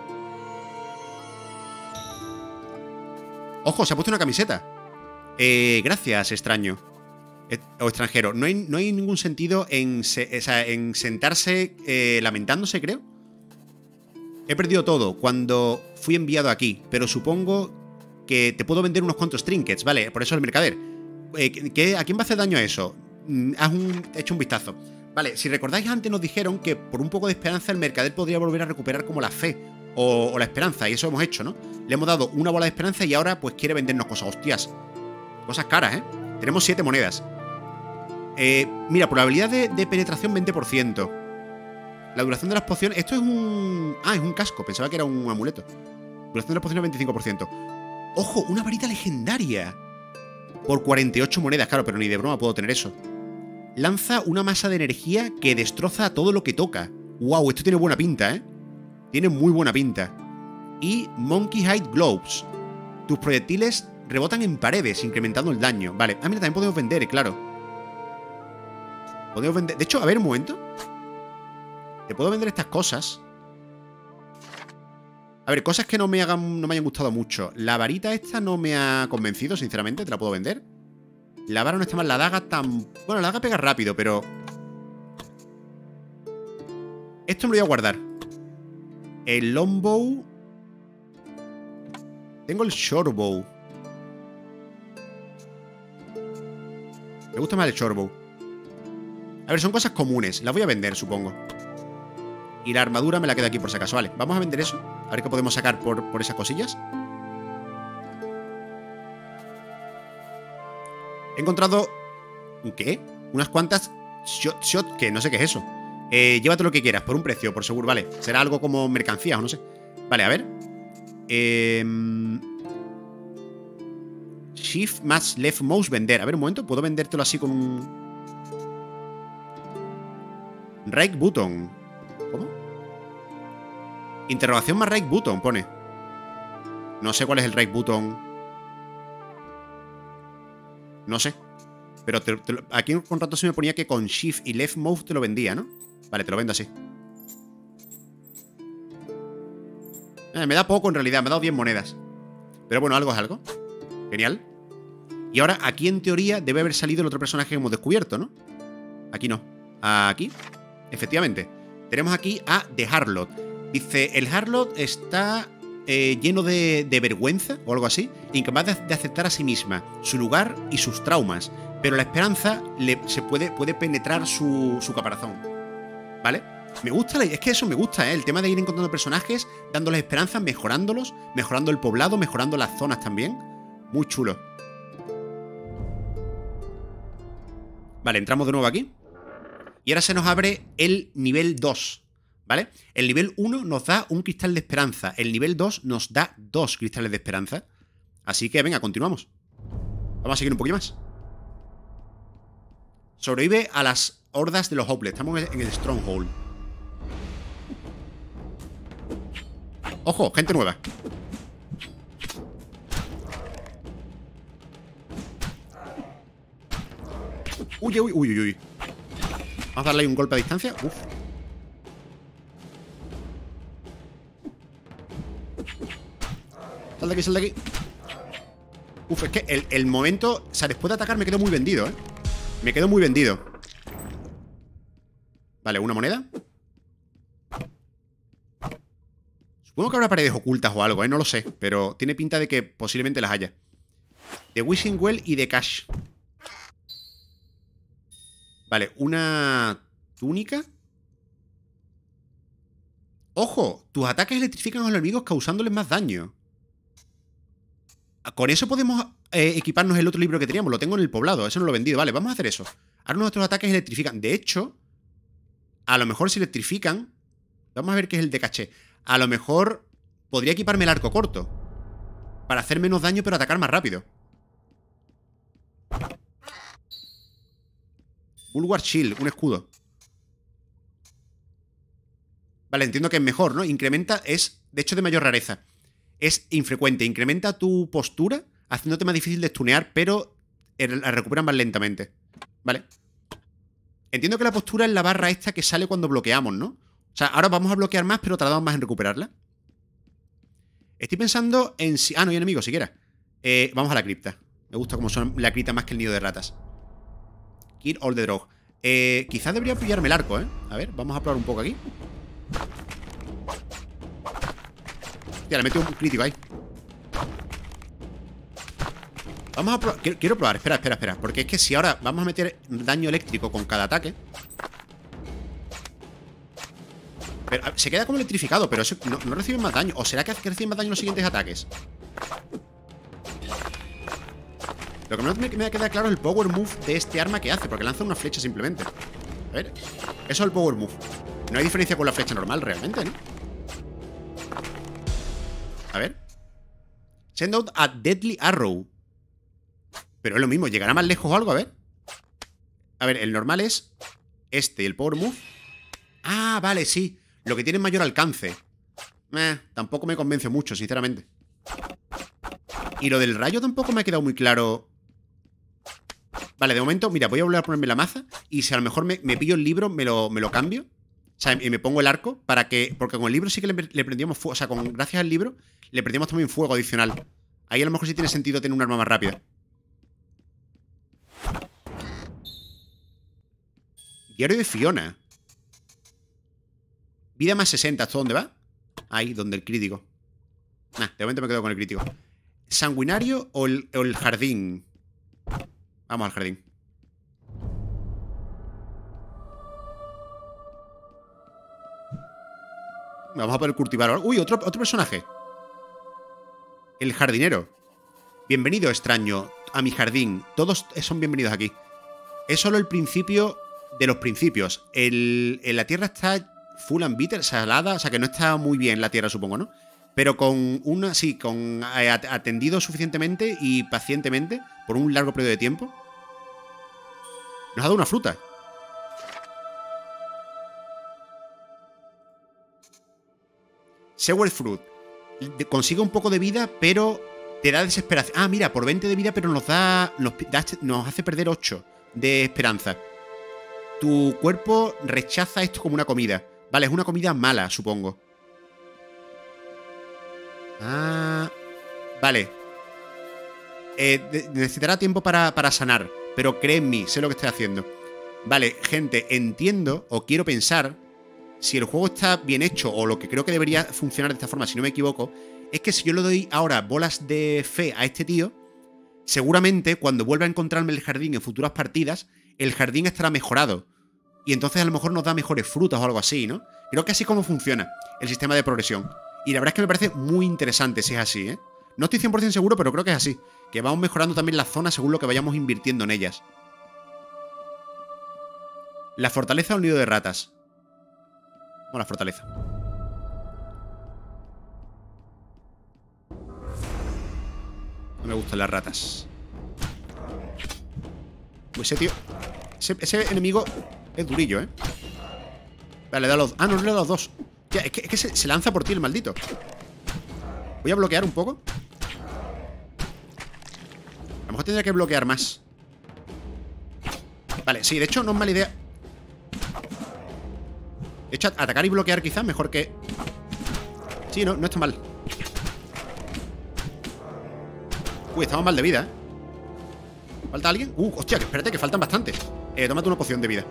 ¡Ojo! Se ha puesto una camiseta. Gracias, extraño. O extranjero. No hay ningún sentido en sentarse lamentándose, creo. He perdido todo cuando fui enviado aquí, pero supongo que te puedo vender unos cuantos trinkets, ¿vale? Por eso el mercader. ¿A quién va a hacer daño a eso? Hecho un vistazo. Vale, si recordáis, antes nos dijeron que por un poco de esperanza el mercader podría volver a recuperar como la fe o la esperanza, y eso hemos hecho, ¿no? Le hemos dado una bola de esperanza y ahora pues quiere vendernos cosas. Hostias. Cosas caras, ¿eh? Tenemos 7 monedas. Mira, probabilidad de penetración 20%. La duración de las pociones... Esto es un... Ah, es un casco. Pensaba que era un amuleto. Duración de las pociones 25%. ¡Ojo! Una varita legendaria. Por 48 monedas, claro, pero ni de broma puedo tener eso. Lanza una masa de energía que destroza todo lo que toca. ¡Wow! Esto tiene buena pinta, ¿eh? Tiene muy buena pinta. Y Monkey Hide Gloves. Tus proyectiles rebotan en paredes, incrementando el daño. Vale. Ah, mira, también podemos vender, claro. Podemos vender... De hecho, a ver, un momento. Te puedo vender estas cosas. A ver, cosas que no me hayan gustado mucho. La varita esta no me ha convencido, sinceramente. Te la puedo vender. La vara no está mal. La daga tan... Bueno, la daga pega rápido, pero... Esto me lo voy a guardar. El longbow. Tengo el shortbow. Me gusta más el shortbow. A ver, son cosas comunes. Las voy a vender, supongo. Y la armadura me la quedo aquí por si acaso. Vale, vamos a vender eso. A ver qué podemos sacar por esas cosillas. He encontrado... ¿Qué? Unas cuantas shot que no sé qué es eso. Llévate lo que quieras, por un precio, por seguro. Vale, será algo como mercancías o no sé. Vale, a ver. Shift más left mouse vender. A ver, un momento, ¿puedo vendértelo así con un... Right button? ¿Cómo? Interrogación más right button, pone. No sé cuál es el right button. No sé. Pero aquí en el contrato se me ponía que con shift y left mouse te lo vendía, ¿no? Vale, te lo vendo así. Me da poco en realidad, me ha dado 10 monedas. Pero bueno, algo es algo. Genial. Y ahora aquí en teoría debe haber salido el otro personaje que hemos descubierto, ¿no? Aquí no. Aquí. Efectivamente. Tenemos aquí a The Harlot. Dice, el Harlot está lleno de vergüenza o algo así, incapaz de aceptar a sí misma, su lugar y sus traumas. Pero la esperanza puede penetrar su caparazón. ¿Vale? Me gusta, es que eso me gusta, ¿eh? El tema de ir encontrando personajes, dándoles esperanza, mejorándolos, mejorando el poblado, mejorando las zonas también. Muy chulo. Vale, entramos de nuevo aquí. Y ahora se nos abre el nivel 2, ¿vale? El nivel 1 nos da un cristal de esperanza. El nivel 2 nos da 2 cristales de esperanza. Así que, venga, continuamos. Vamos a seguir un poquito más. Sobrevive a las hordas de los Hoplite. Estamos en el Stronghold. ¡Ojo! Gente nueva. Uy, uy, uy, uy. Vamos a darle ahí un golpe a distancia. Uf. Sal de aquí, sal de aquí. Uf, es que el momento... O sea, después de atacar me quedo muy vendido, ¿eh? Me quedo muy vendido. Vale, una moneda. Supongo que habrá paredes ocultas o algo, ¿eh? No lo sé, pero tiene pinta de que posiblemente las haya. De Wishing Well y de Cash. Vale, una túnica. ¡Ojo! Tus ataques electrifican a los enemigos causándoles más daño. Con eso podemos equiparnos el otro libro que teníamos. Lo tengo en el poblado, eso no lo he vendido. Vale, vamos a hacer eso. Ahora nuestros ataques electrifican. De hecho, a lo mejor si electrifican... Vamos a ver qué es el de caché. A lo mejor podría equiparme el arco corto para hacer menos daño pero atacar más rápido. Bulwark Shield, un escudo. Vale, entiendo que es mejor, ¿no? Incrementa, es de hecho de mayor rareza. Es infrecuente, incrementa tu postura haciéndote más difícil de stunear, pero la recuperan más lentamente. Vale. Entiendo que la postura es la barra esta que sale cuando bloqueamos, ¿no? O sea, ahora vamos a bloquear más, pero tardamos más en recuperarla. Estoy pensando en si... Ah, no hay enemigos siquiera. Vamos a la cripta. Me gusta cómo son la cripta más que el nido de ratas. Kill all the drog. Quizás debería pillarme el arco, ¿eh? A ver, vamos a probar un poco aquí. Ya, le metí un crítico ahí. Vamos a probar. Quiero probar. Espera. Porque es que si ahora vamos a meter daño eléctrico con cada ataque... Pero, se queda como electrificado, pero eso no recibe más daño. ¿O será que recibe más daño en los siguientes ataques? Lo que no me queda claro es el power move de este arma que hace, porque lanza una flecha simplemente. A ver, eso es el power move. No hay diferencia con la flecha normal realmente, ¿no? A ver. Send out a deadly arrow. Pero es lo mismo, ¿llegará más lejos o algo? A ver. A ver, el normal es este, el power move. Ah, vale, sí. Lo que tiene mayor alcance. Tampoco me convence mucho, sinceramente. Y lo del rayo tampoco me ha quedado muy claro. Vale, de momento, mira, voy a volver a ponerme la maza. Y si a lo mejor me pillo el libro, me lo cambio. O sea, y me pongo el arco para que... Porque con el libro sí que le prendíamos fuego. O sea, gracias al libro le prendíamos también fuego adicional. Ahí a lo mejor sí tiene sentido tener un arma más rápida. Diario de Fiona. Vida más 60, ¿esto dónde va? Ahí, donde el crítico. De momento me quedo con el crítico. ¿Sanguinario o el jardín? Vamos al jardín. Vamos a poder cultivar ahora. Uy, otro personaje. El jardinero. Bienvenido, extraño, a mi jardín. Todos son bienvenidos aquí. Es solo el principio de los principios. La tierra está full and bitter, salada. O sea que no está muy bien la tierra, supongo, ¿no? Pero con atendido suficientemente y pacientemente por un largo periodo de tiempo. Nos ha dado una fruta. Sour Fruit. Consigue un poco de vida, pero te da desesperación. Ah, mira, por 20 de vida, pero nos hace perder 8 de esperanza. Tu cuerpo rechaza esto como una comida. Vale, es una comida mala, supongo. Ah, vale. Necesitará tiempo para sanar, pero cree en mí, sé lo que estoy haciendo. Vale, gente, entiendo o quiero pensar, si el juego está bien hecho, o lo que creo que debería funcionar de esta forma, si no me equivoco, es que si yo le doy ahora bolas de fe a este tío, seguramente cuando vuelva a encontrarme el jardín en futuras partidas, el jardín estará mejorado. Y entonces a lo mejor nos da mejores frutas o algo así, ¿no? Creo que así es como funciona el sistema de progresión. Y la verdad es que me parece muy interesante si es así, ¿eh? No estoy 100% seguro, pero creo que es así. Que vamos mejorando también las zonas según lo que vayamos invirtiendo en ellas. La fortaleza o el nido de ratas. Vamos a la fortaleza. No me gustan las ratas. Pues ese tío... Ese enemigo es durillo, ¿eh? Vale, le da los... Ah, no, le da los dos. Tía, es que se lanza por ti el maldito. Voy a bloquear un poco. A lo mejor tendría que bloquear más. Vale, sí, de hecho no es mala idea. De hecho, atacar y bloquear quizás mejor que... Sí, no está mal. Uy, estamos mal de vida, ¿eh? ¿Falta alguien? Hostia, espérate, que faltan bastantes. Tómate una poción de vida.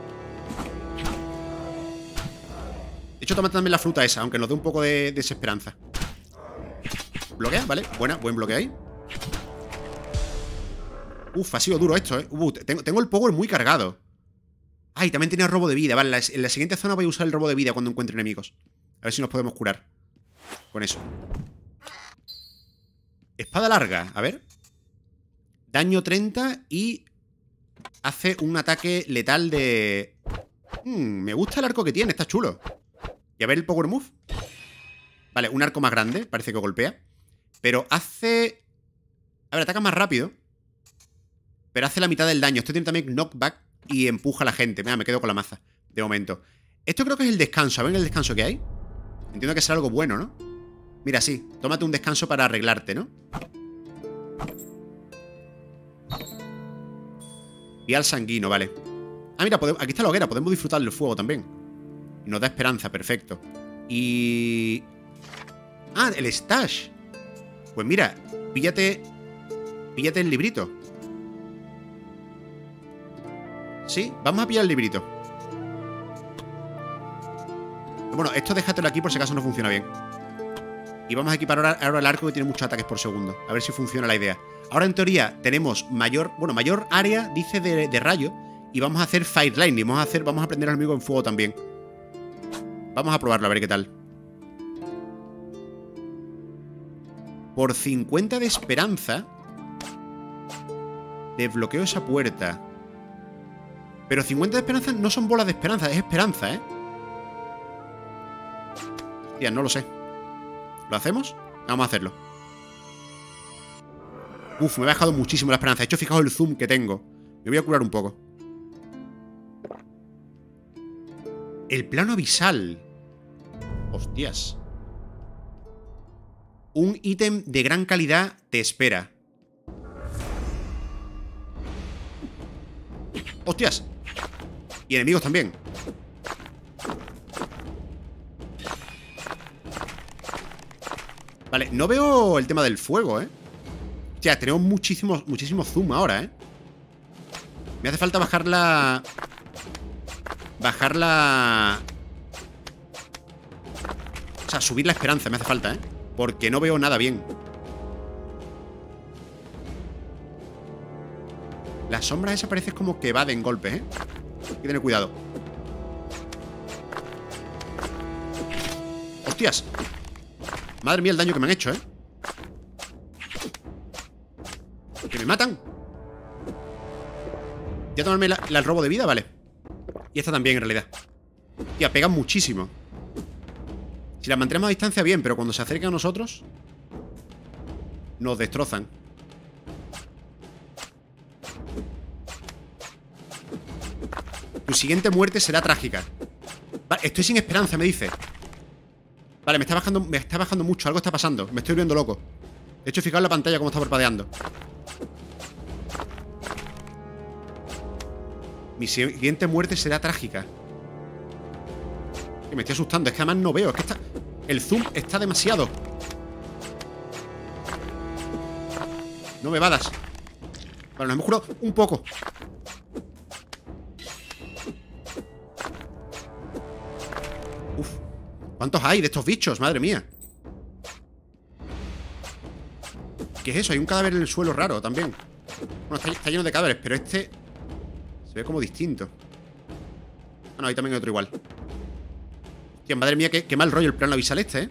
De hecho, tómate también la fruta esa, aunque nos dé un poco de desesperanza. Bloquea, vale, buen bloqueo ahí. Ha sido duro esto, ¿eh? Tengo el power muy cargado. Ah, y también tiene robo de vida. Vale, en la siguiente zona voy a usar el robo de vida cuando encuentre enemigos. A ver si nos podemos curar con eso. Espada larga, a ver. Daño 30 y hace un ataque letal de... me gusta el arco que tiene, está chulo. Y a ver el power move. Vale, un arco más grande, parece que golpea. Pero hace... A ver, ataca más rápido. Pero hace la mitad del daño. Esto tiene también knockback y empuja a la gente. Mira, me quedo con la maza, de momento. Esto creo que es el descanso. A ver el descanso que hay. Entiendo que será algo bueno, ¿no? Mira, sí, tómate un descanso para arreglarte, ¿no? Vial sanguino, vale. Ah, mira, aquí está la hoguera. Podemos disfrutar del fuego también. Y nos da esperanza, perfecto. Y... Ah, el stash. Pues mira, píllate el librito. Sí, vamos a pillar el librito. Bueno, esto déjatelo aquí por si acaso no funciona bien. Y vamos a equipar ahora el arco que tiene muchos ataques por segundo. A ver si funciona la idea. Ahora en teoría tenemos mayor área, dice, de rayo. Y vamos a hacer Fire Lightning. Vamos a prender al enemigo en fuego también. Vamos a probarlo, a ver qué tal. Por 50 de esperanza desbloqueo esa puerta. Pero 50 de esperanza no son bolas de esperanza, es esperanza, ¿eh? Hostia, no lo sé. ¿Lo hacemos? Vamos a hacerlo. Uf, me ha bajado muchísimo la esperanza. De hecho, fijaos el zoom que tengo. Me voy a curar un poco. El plano abisal. Hostias. Un ítem de gran calidad te espera. ¡Hostias! Y enemigos también. Vale, no veo el tema del fuego, ¿eh? Ya, tenemos muchísimo zoom ahora, ¿eh? Me hace falta bajar la... O sea, subir la esperanza me hace falta, ¿eh? Porque no veo nada bien. Las sombras esas parecen como que evaden golpes, ¿eh? Hay que tener cuidado. ¡Hostias! Madre mía el daño que me han hecho, ¿eh? ¡Que me matan! Voy a tomarme el robo de vida, vale. Y esta también, en realidad. Tía, pegan muchísimo. Si las mantenemos a distancia, bien. Pero cuando se acercan a nosotros, nos destrozan. Tu siguiente muerte será trágica. Vale, estoy sin esperanza, me dice. Vale, me está bajando mucho. Algo está pasando, me estoy volviendo loco. De hecho, fijaos en la pantalla cómo está parpadeando. Mi siguiente muerte será trágica. Que me estoy asustando, es que además no veo. Es que el zoom está demasiado. No me vadas. Vale, nos hemos curado un poco. Uf. ¿Cuántos hay de estos bichos? Madre mía. ¿Qué es eso? Hay un cadáver en el suelo raro también. Bueno, está lleno de cadáveres, pero este se ve como distinto. Ah, no, ahí también hay otro igual. Hostia, madre mía, qué mal rollo el plano abisal este, ¿eh?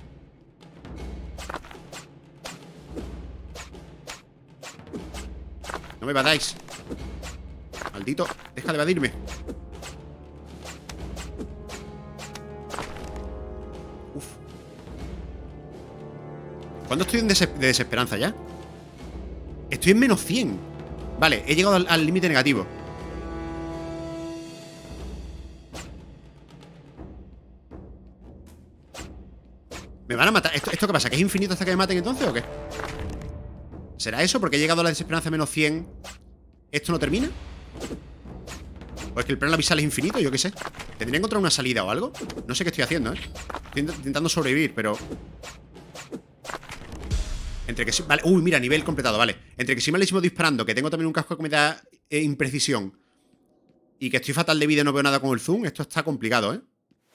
No me evadáis. Maldito, deja de evadirme. Uf. ¿Cuándo estoy de desesperanza ya? Estoy en menos 100. Vale, he llegado al límite negativo. ¿Me van a matar? ¿Esto qué pasa? ¿Que es infinito hasta que me maten entonces o qué? ¿Será eso? Porque he llegado a la desesperanza menos 100. ¿Esto no termina? ¿O es que el plano abisal es infinito? Yo qué sé. ¿Tendría que encontrar una salida o algo? No sé qué estoy haciendo, ¿eh? Estoy intentando sobrevivir, pero... Entre que sí... Vale, uy, mira, nivel completado, vale. Entre que sí malísimo disparando, que tengo también un casco que me da imprecisión, y que estoy fatal de vida y no veo nada con el zoom, esto está complicado, ¿eh?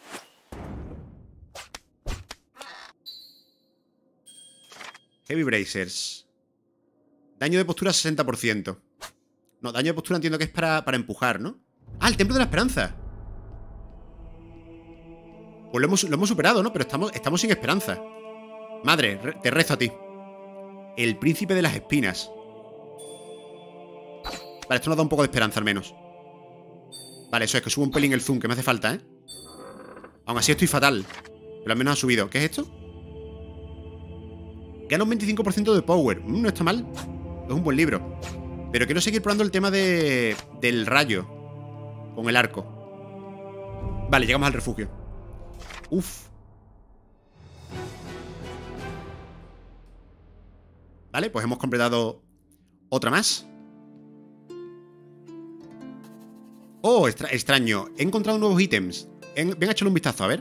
Heavy Bracers. Daño de postura 60%. No, daño de postura entiendo que es para empujar, ¿no? Ah, el Templo de la Esperanza. Pues lo hemos superado, ¿no? Pero estamos sin esperanza. Madre, te rezo a ti. El príncipe de las espinas. Vale, esto nos da un poco de esperanza al menos. Vale, eso es que subo un pelín el zoom, que me hace falta, ¿eh? Aún así estoy fatal. Pero al menos ha subido. ¿Qué es esto? Gana un 25% de power. No está mal. Es un buen libro. Pero quiero seguir probando el tema del rayo con el arco. Vale, llegamos al refugio. Uf. Vale, pues hemos completado otra más. Oh, extraño. He encontrado nuevos ítems. Venga, échale un vistazo, a ver.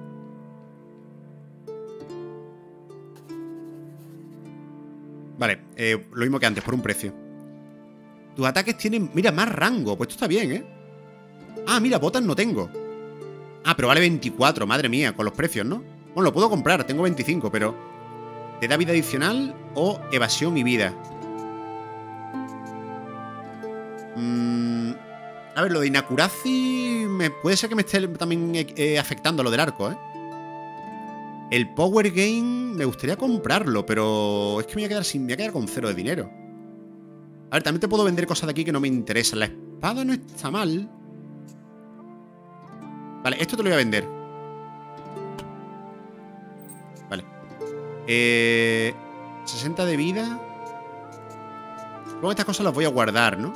Vale, lo mismo que antes, por un precio. Tus ataques tienen, mira, más rango. Pues esto está bien, ¿eh? Ah, mira, botas no tengo. Ah, pero vale 24, madre mía, con los precios, ¿no? Bueno, lo puedo comprar, tengo 25, pero ¿te da vida adicional o evasión y vida? A ver, lo de Inakurazi puede ser que me esté también afectando lo del arco, ¿eh? El Power Gain me gustaría comprarlo, pero es que me voy a quedar con 0 de dinero. A ver, también te puedo vender cosas de aquí que no me interesan. La espada no está mal. Vale, esto te lo voy a vender. Vale. 60 de vida. Luego estas cosas las voy a guardar, ¿no?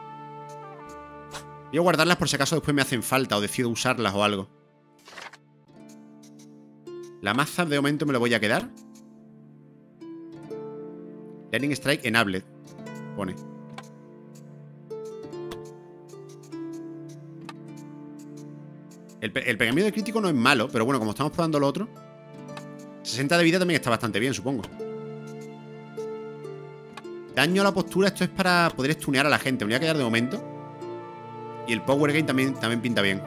Voy a guardarlas por si acaso después me hacen falta o decido usarlas o algo. La maza de momento me la voy a quedar. Lightning Strike Enabled. Pone. El pergamino de crítico no es malo, pero bueno, como estamos probando lo otro. 60 de vida también está bastante bien, supongo. Daño a la postura, esto es para poder stunear a la gente. Me voy a quedar de momento. Y el Power Gain también pinta bien.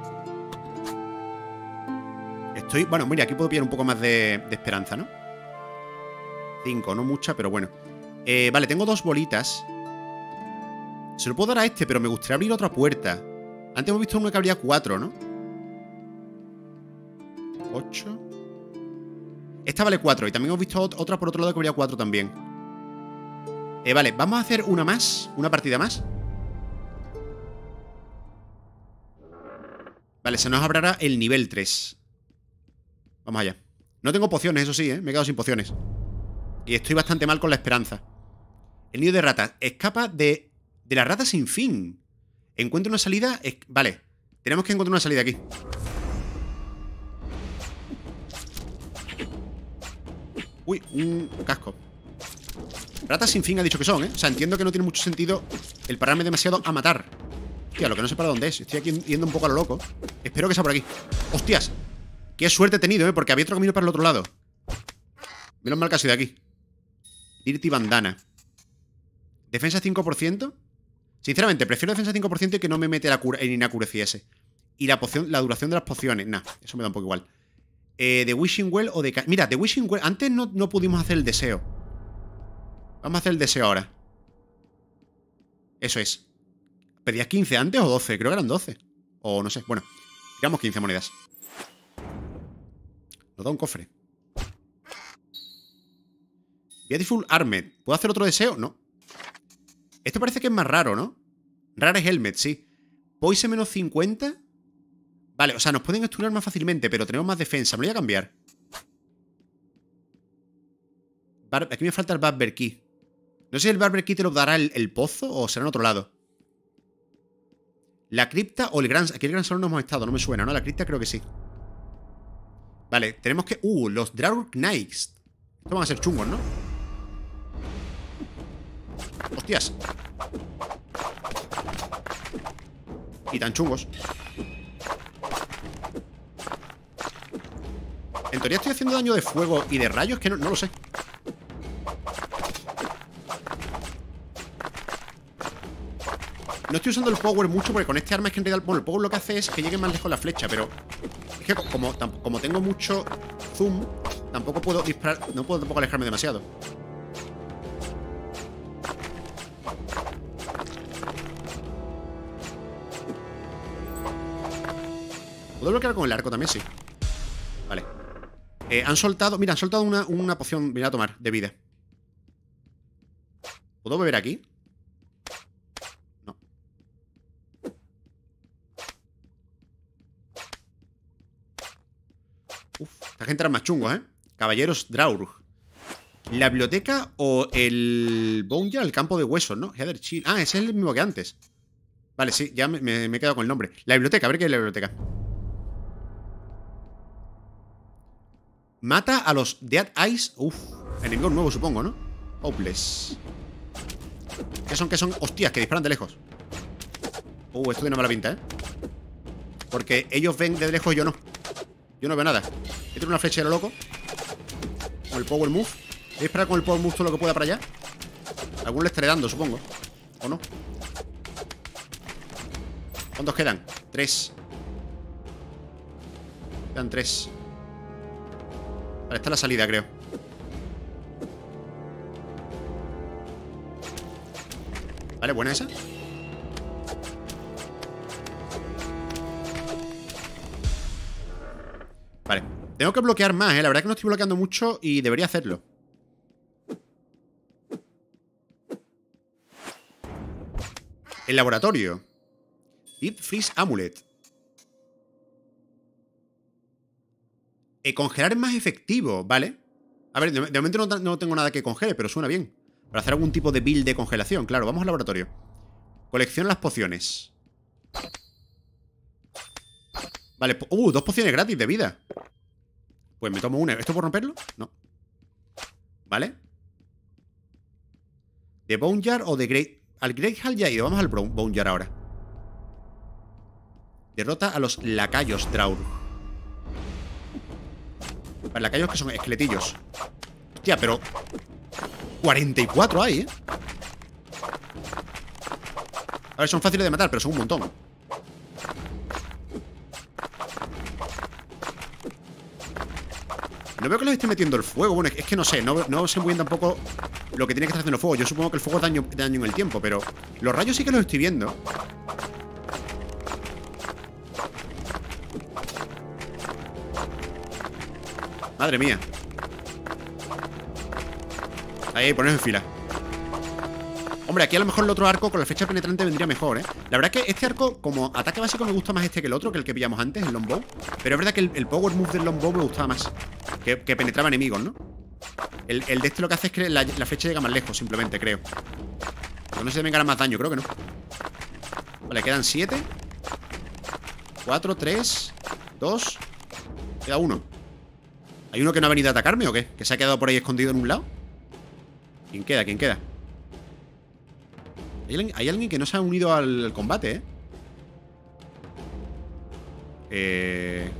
Bueno, mira, aquí puedo pillar un poco más de esperanza, ¿no? 5, no mucha, pero bueno. Vale, tengo 2 bolitas. Se lo puedo dar a este, pero me gustaría abrir otra puerta. Antes hemos visto uno que abría 4, ¿no? 8. Esta vale 4. Y también hemos visto otra por otro lado que abría 4 también. Vale, vamos a hacer una más. Una partida más. Vale, se nos abrirá el nivel 3. Vamos allá. No tengo pociones, eso sí, ¿eh? Me he quedado sin pociones. Y estoy bastante mal con la esperanza. El nido de ratas. Escapa de la rata sin fin. Encuentra una salida. Vale. Tenemos que encontrar una salida aquí. Uy, un casco. Ratas sin fin ha dicho que son, ¿eh? O sea, entiendo que no tiene mucho sentido el pararme demasiado a matar. Hostia, lo que no sé para dónde es. Estoy aquí yendo un poco a lo loco. Espero que sea por aquí. ¡Hostias! Qué suerte he tenido, ¿eh? Porque había otro camino para el otro lado. Menos mal que ha sido aquí. Dirty Bandana. Defensa 5%. Sinceramente, prefiero defensa 5% y que no me mete en inaccuracy ese. Y la duración de las pociones. Nah, eso me da un poco igual. De Wishing Well o de... Mira, de Wishing Well... Antes no pudimos hacer el deseo. Vamos a hacer el deseo ahora. Eso es. ¿Pedías 15 antes o 12? Creo que eran 12. O no sé. Bueno, tiramos 15 monedas. Nos da un cofre. Beautiful Armed. ¿Puedo hacer otro deseo? No. Esto parece que es más raro, ¿no? Rare Helmet, sí. Poise menos 50. Vale, o sea, nos pueden stunear más fácilmente, pero tenemos más defensa. Me lo voy a cambiar. Aquí me falta el Barber Key. No sé si el Barber Key te lo dará el pozo o será en otro lado. La cripta o el gran... Aquí el gran salón no hemos estado, no me suena, ¿no? La cripta creo que sí. Vale, tenemos que... los Draugr Knights. Estos van a ser chungos, ¿no? ¡Hostias! Y tan chungos. En teoría estoy haciendo daño de fuego y de rayos, que no lo sé. No estoy usando el power mucho porque con este arma es que en realidad... Bueno, el power lo que hace es que llegue más lejos la flecha, pero... Es que como tengo mucho zoom, tampoco puedo disparar... No puedo tampoco alejarme demasiado. ¿Puedo bloquear con el arco también? Sí. Vale. Han soltado... Mira, han soltado una poción. Voy a tomar, de vida. ¿Puedo beber aquí? No. Uf, esta gente era más chungos, ¿eh? Caballeros Draurg. ¿La biblioteca o el Boneyard, el campo de huesos, no? Heather Chill. Ah, ese es el mismo que antes. Vale, sí, ya me he quedado con el nombre. La biblioteca, a ver qué es la biblioteca. Mata a los Dead Eyes. Uf, enemigos nuevos, supongo, ¿no? Hopeless. ¿Qué son? ¿Qué son? Hostias, que disparan de lejos. Esto tiene mala pinta, ¿eh? Porque ellos ven de lejos y yo no. Yo no veo nada. He tirado una flecha de lo loco. Con el Power Move. Voy a disparar con el Power Move todo lo que pueda para allá. Alguno le estaré dando, supongo. ¿O no? ¿Cuántos quedan? 3. Quedan 3. Vale, esta es la salida, creo. Vale, buena esa. Vale, tengo que bloquear más, La verdad es que no estoy bloqueando mucho y debería hacerlo. El laboratorio. Deep Freeze Amulet. Congelar es más efectivo, ¿vale? A ver, de momento no tengo nada que congele, pero suena bien. Para hacer algún tipo de build de congelación. Claro, vamos al laboratorio. Colecciona las pociones. Vale, 2 pociones gratis de vida. Pues me tomo una. ¿Esto puedo romperlo? No. ¿Vale? ¿De Boneyard o de Great... Al Great Hall ya he ido. Vamos al Boneyard ahora. Derrota a los lacayos Draurg. Vale, lacayos que son esqueletillos. Hostia, pero 44 hay, ¿eh? A ver, son fáciles de matar, pero son un montón. No veo que les esté metiendo el fuego. Bueno, es que no sé, no sé muy bien tampoco lo que tiene que estar haciendo el fuego. Yo supongo que el fuego es daño en el tiempo, pero los rayos sí que los estoy viendo. Madre mía. Ahí, poneros en fila. Hombre, aquí a lo mejor el otro arco con la flecha penetrante vendría mejor, ¿eh? La verdad es que este arco, como ataque básico, me gusta más este que el otro, que el que pillamos antes, el longbow. Pero es verdad que el power move del longbow me gustaba más. Que penetraba enemigos, ¿no? El de este lo que hace es que la flecha llega más lejos, simplemente, creo. Pero no sé si me hará más daño, creo que no. Vale, quedan 7. 4, 3, 2. Queda 1. ¿Hay uno que no ha venido a atacarme o qué? ¿Que se ha quedado por ahí escondido en un lado? ¿Quién queda? ¿Quién queda? Hay alguien que no se ha unido al combate, ¿eh?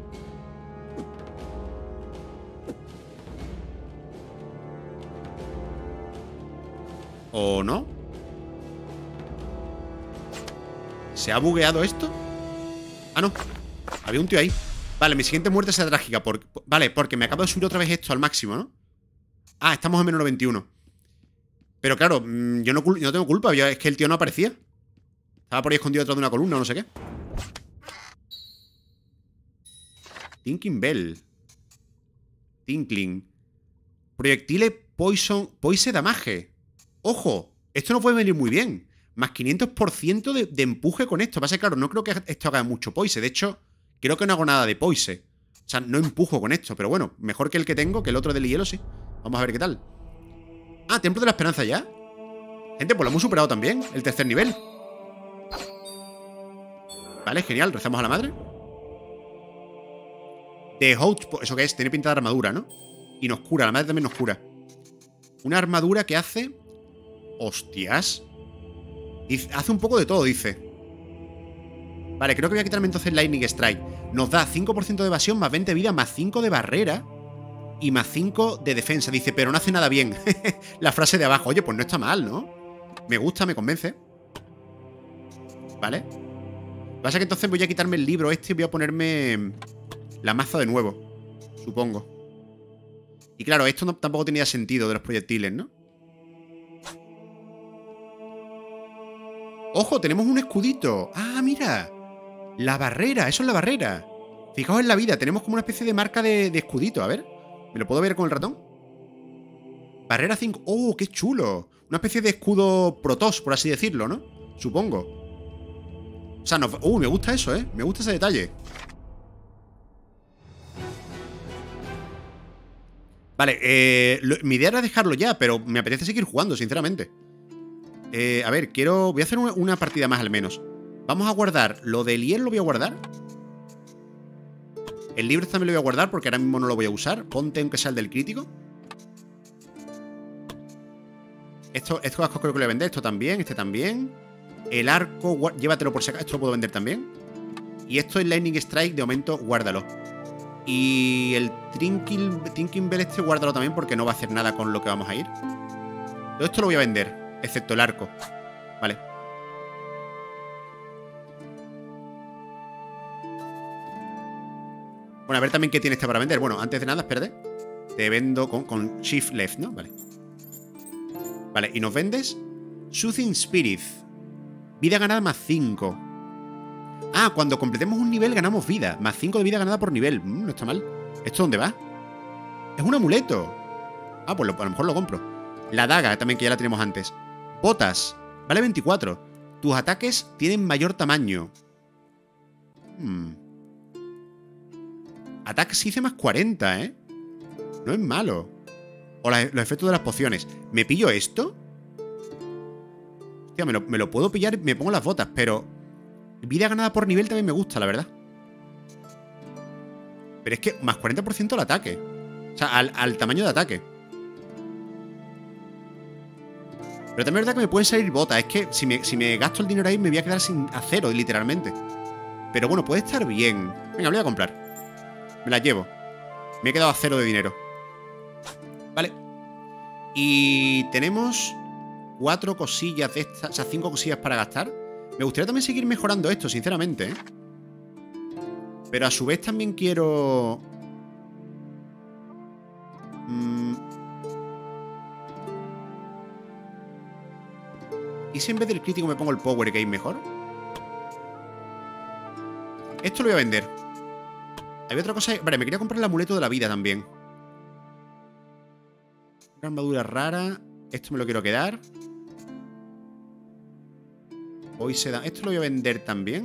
¿O no? ¿Se ha bugueado esto? Ah, no. Había un tío ahí. Vale, mi siguiente muerte será trágica. Vale, porque me acabo de subir otra vez esto al máximo, ¿no? Ah, estamos en menos 91. Pero claro, yo no tengo culpa. Es que el tío no aparecía. Estaba por ahí escondido detrás de una columna o no sé qué. Thinking Bell. Tinkling. Proyectile Poise Damage. ¡Ojo! Esto no puede venir muy bien. Más 500% de empuje con esto. Pasa que, claro, no creo que esto haga mucho Poise. De hecho, creo que no hago nada de Poise. O sea, no empujo con esto. Pero bueno, mejor que el que tengo, que el otro del hielo, sí. Vamos a ver qué tal. Ah, Templo de la Esperanza ya. Gente, pues lo hemos superado también. El tercer nivel. Vale, genial. Rezamos a la madre. The Hout, ¿eso qué es? Tiene pinta de armadura, ¿no? Y nos cura, la madre también nos cura. Una armadura que hace... Hostias. Hace un poco de todo, dice. Vale, creo que voy a quitarme entonces Lightning Strike. Nos da 5% de evasión, más 20 de vida, más 5 de barrera y más 5 de defensa. Dice, pero no hace nada bien. La frase de abajo. Oye, pues no está mal, ¿no? Me gusta, me convence. Vale. Pasa que entonces voy a quitarme el libro este y voy a ponerme la maza de nuevo, supongo. Y claro, esto tampoco tenía sentido de los proyectiles, ¿no? ¡Ojo! Tenemos un escudito. ¡Ah, mira! La barrera, eso es la barrera. Fijaos en la vida, tenemos como una especie de marca de escudito. A ver, ¿me lo puedo ver con el ratón? Barrera 5. ¡Oh, qué chulo! Una especie de escudo Protoss, por así decirlo, ¿no? Supongo. O sea, no... me gusta eso, ¿eh? Me gusta ese detalle. Vale, mi idea era dejarlo ya, pero me apetece seguir jugando, sinceramente. A ver, voy a hacer una partida más al menos. Vamos a guardar. Lo del hielo lo voy a guardar. El libro también lo voy a guardar porque ahora mismo no lo voy a usar. Ponte aunque sea el del crítico. Estos cascos creo que lo voy a vender. Esto también, este también. El arco, llévatelo por si acaso. Esto lo puedo vender también. Y esto es Lightning Strike, de momento, guárdalo. Y el Thinking Bell este, guárdalo también porque no va a hacer nada con lo que vamos a ir. Todo esto lo voy a vender, excepto el arco. Vale. Bueno, a ver también qué tiene este para vender. Bueno, antes de nada, espérate. Te vendo con Shift Left, ¿no? Vale. Vale, y nos vendes Soothing Spirit. Vida ganada más 5. Ah, cuando completemos un nivel ganamos vida. Más 5 de vida ganada por nivel. No está mal. ¿Esto dónde va? Es un amuleto. Ah, pues a lo mejor lo compro. La daga también, que ya la tenemos antes. Botas. Vale 24. Tus ataques tienen mayor tamaño. Ataque se hice más 40, ¿eh? No es malo. O los efectos de las pociones. ¿Me pillo esto? Hostia, me lo puedo pillar y me pongo las botas, pero... Vida ganada por nivel también me gusta, la verdad. Pero es que más 40% al ataque. O sea, al tamaño de ataque. Pero también es verdad que me pueden salir botas. Es que si me gasto el dinero ahí me voy a quedar sin acero, literalmente. Pero bueno, puede estar bien. Venga, lo voy a comprar. Me las llevo. Me he quedado a 0 de dinero. Vale. Y tenemos 4 cosillas de estas. O sea, 5 cosillas para gastar. Me gustaría también seguir mejorando esto, sinceramente, ¿eh? Pero a su vez también quiero... ¿Y si en vez del crítico me pongo el Power Game mejor? Esto lo voy a vender. Había otra cosa... Vale, me quería comprar el amuleto de la vida también. Una armadura rara. Esto me lo quiero quedar. Hoy se da... Esto lo voy a vender también.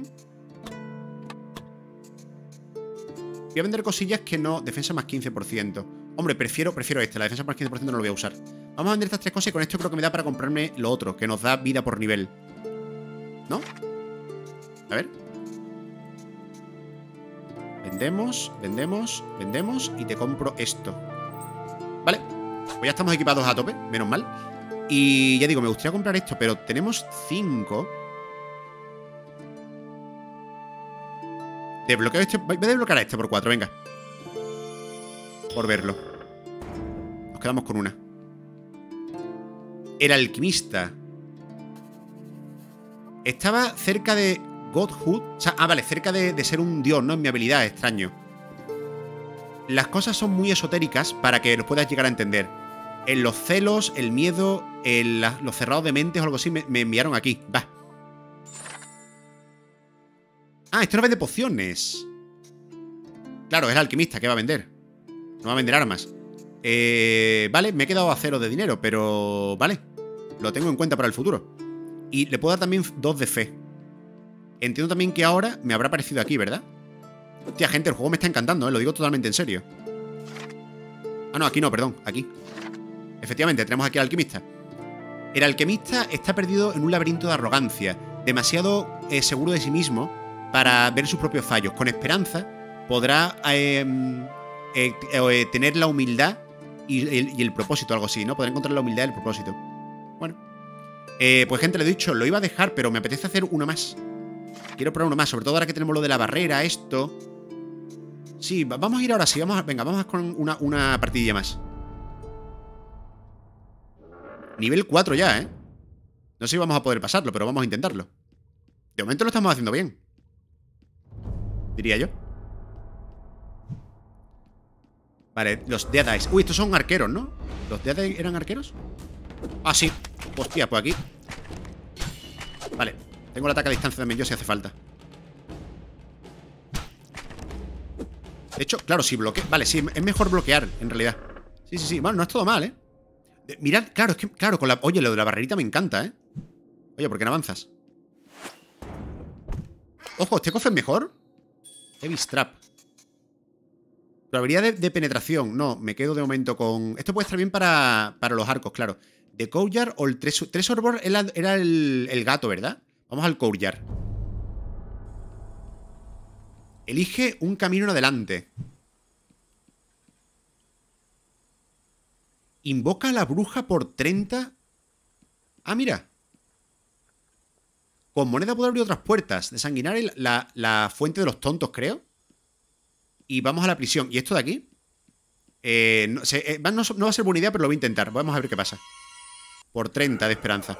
Voy a vender cosillas que no... Defensa más 15%. Hombre, prefiero este. La defensa más 15% no lo voy a usar. Vamos a vender estas 3 cosas y con esto creo que me da para comprarme lo otro, que nos da vida por nivel. ¿No? A ver. Vendemos y te compro esto. Vale. Pues ya estamos equipados a tope, menos mal. Y ya digo, me gustaría comprar esto, pero tenemos 5. Desbloqueo este. Voy a desbloquear a este por 4, venga. Por verlo. Nos quedamos con una. El alquimista. Estaba cerca de Godhood. O sea, vale, cerca de ser un dios, ¿no? En mi habilidad, extraño. Las cosas son muy esotéricas para que los puedas llegar a entender. En los celos, el miedo, los cerrados de mentes o algo así me enviaron aquí. Va. Ah, esto no vende pociones. Claro, es el alquimista, ¿qué va a vender? No va a vender armas. Vale, me he quedado a 0 de dinero, pero... Vale, lo tengo en cuenta para el futuro. Y le puedo dar también 2 de fe. Entiendo también que ahora me habrá aparecido aquí, ¿verdad? Hostia, gente, el juego me está encantando, lo digo totalmente en serio. Ah, no, aquí no, perdón, aquí. Efectivamente, tenemos aquí al alquimista. El alquimista está perdido en un laberinto de arrogancia, demasiado seguro de sí mismo para ver sus propios fallos. Con esperanza podrá tener la humildad y el propósito, algo así, ¿no? Podrá encontrar la humildad y el propósito. Bueno. Pues gente, le he dicho, lo iba a dejar, pero me apetece hacer una más. Quiero probar una más, sobre todo ahora que tenemos lo de la barrera, esto. Sí, vamos a ir ahora sí, venga, vamos con una partidilla más. Nivel 4 ya, ¿eh? No sé si vamos a poder pasarlo, pero vamos a intentarlo. De momento lo estamos haciendo bien, diría yo. Vale, los Dead Eyes. Uy, estos son arqueros, ¿no? ¿Los Dead Eyes eran arqueros? Ah, sí. Hostia, pues aquí. Vale, tengo el ataque a distancia también yo si hace falta. De hecho, claro, si bloquea... Vale, sí, es mejor bloquear, en realidad. Sí, sí, sí. Bueno, no es todo mal, ¿eh? Mirad, claro, es que... Claro, con la... Oye, lo de la barrerita me encanta, ¿eh? Oye, ¿por qué no avanzas? Ojo, ¿este cofre es mejor? Heavy Strap. Probabilidad de penetración. No, me quedo de momento con... Esto puede estar bien para los arcos, claro. The Courtyard o el Treasure Board era el gato, ¿verdad? Vamos al Courtyard. Elige un camino en adelante. Invoca a la bruja por 30... Ah, mira. Con moneda puedo abrir otras puertas. Desanguinar la fuente de los tontos, creo. Y vamos a la prisión. ¿Y esto de aquí? No va a ser buena idea, pero lo voy a intentar. Vamos a ver qué pasa. Por 30 de esperanza.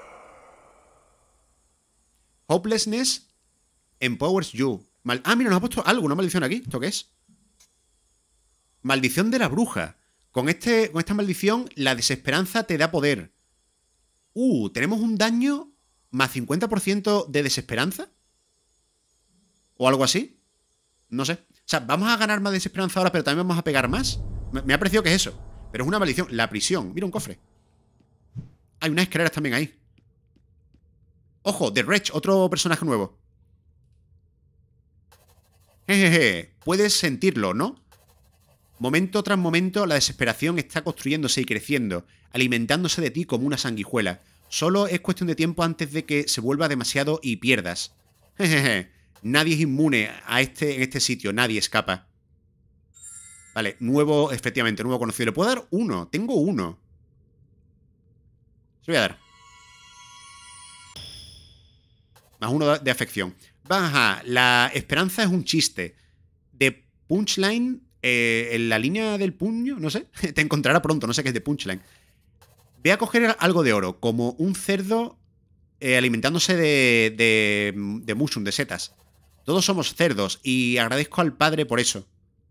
Hopelessness empowers you. Ah, mira, nos ha puesto algo, una maldición aquí. ¿Esto qué es? Maldición de la bruja. Con esta maldición, la desesperanza te da poder. Tenemos un daño más 50% de desesperanza. ¿O algo así? No sé. O sea, vamos a ganar más desesperanza ahora, pero también vamos a pegar más. Me ha parecido que es eso. Pero es una maldición. La prisión. Mira un cofre. Hay unas escaleras también ahí. Ojo, The Wretch, otro personaje nuevo. Jejeje. Puedes sentirlo, ¿no? Momento tras momento, la desesperación está construyéndose y creciendo, alimentándose de ti como una sanguijuela. Solo es cuestión de tiempo antes de que se vuelva demasiado y pierdas. Jejeje. Nadie es inmune en este sitio, nadie escapa. Vale, efectivamente, nuevo conocido. Le puedo dar uno, tengo uno. Se lo voy a dar. Más uno de afección. Baja, la esperanza es un chiste. De punchline, en la línea del puño, no sé. Te encontrará pronto, no sé qué es de punchline. Ve a coger algo de oro, como un cerdo alimentándose de mushroom, de setas. Todos somos cerdos y agradezco al padre por eso.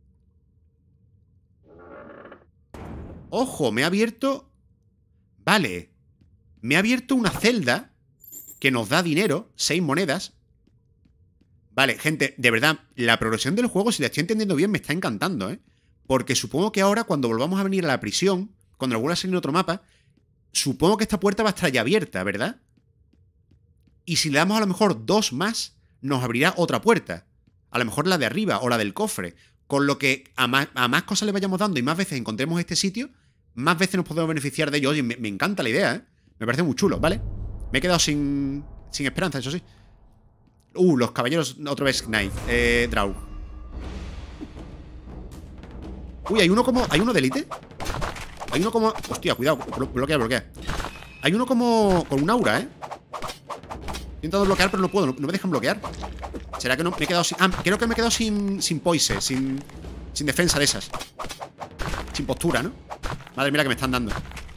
¡Ojo! Me ha abierto... Vale. Me ha abierto una celda que nos da dinero, 6 monedas. Vale, gente, de verdad, la progresión del juego, si la estoy entendiendo bien, me está encantando, ¿eh? Porque supongo que ahora, cuando volvamos a venir a la prisión, cuando vuelva a salir en otro mapa, supongo que esta puerta va a estar ya abierta, ¿verdad? Y si le damos a lo mejor 2 más, nos abrirá otra puerta. A lo mejor la de arriba o la del cofre. Con lo que a más cosas le vayamos dando y más veces encontremos este sitio, más veces nos podemos beneficiar de ello. Oye, me encanta la idea, ¿eh? Me parece muy chulo, ¿vale? Me he quedado sin esperanza, eso sí. Los caballeros, otra vez Knight. Draw. Uy, hay uno de élite. Hay uno como... Hostia, cuidado, bloquea. Hay uno como... con un aura, ¿eh? He intentado bloquear, pero no puedo, no me dejan bloquear. ¿Será que no me he quedado sin...? Ah, creo que me he quedado sin poise, sin defensa de esas. Sin postura, ¿no? Madre mía, que me están dando.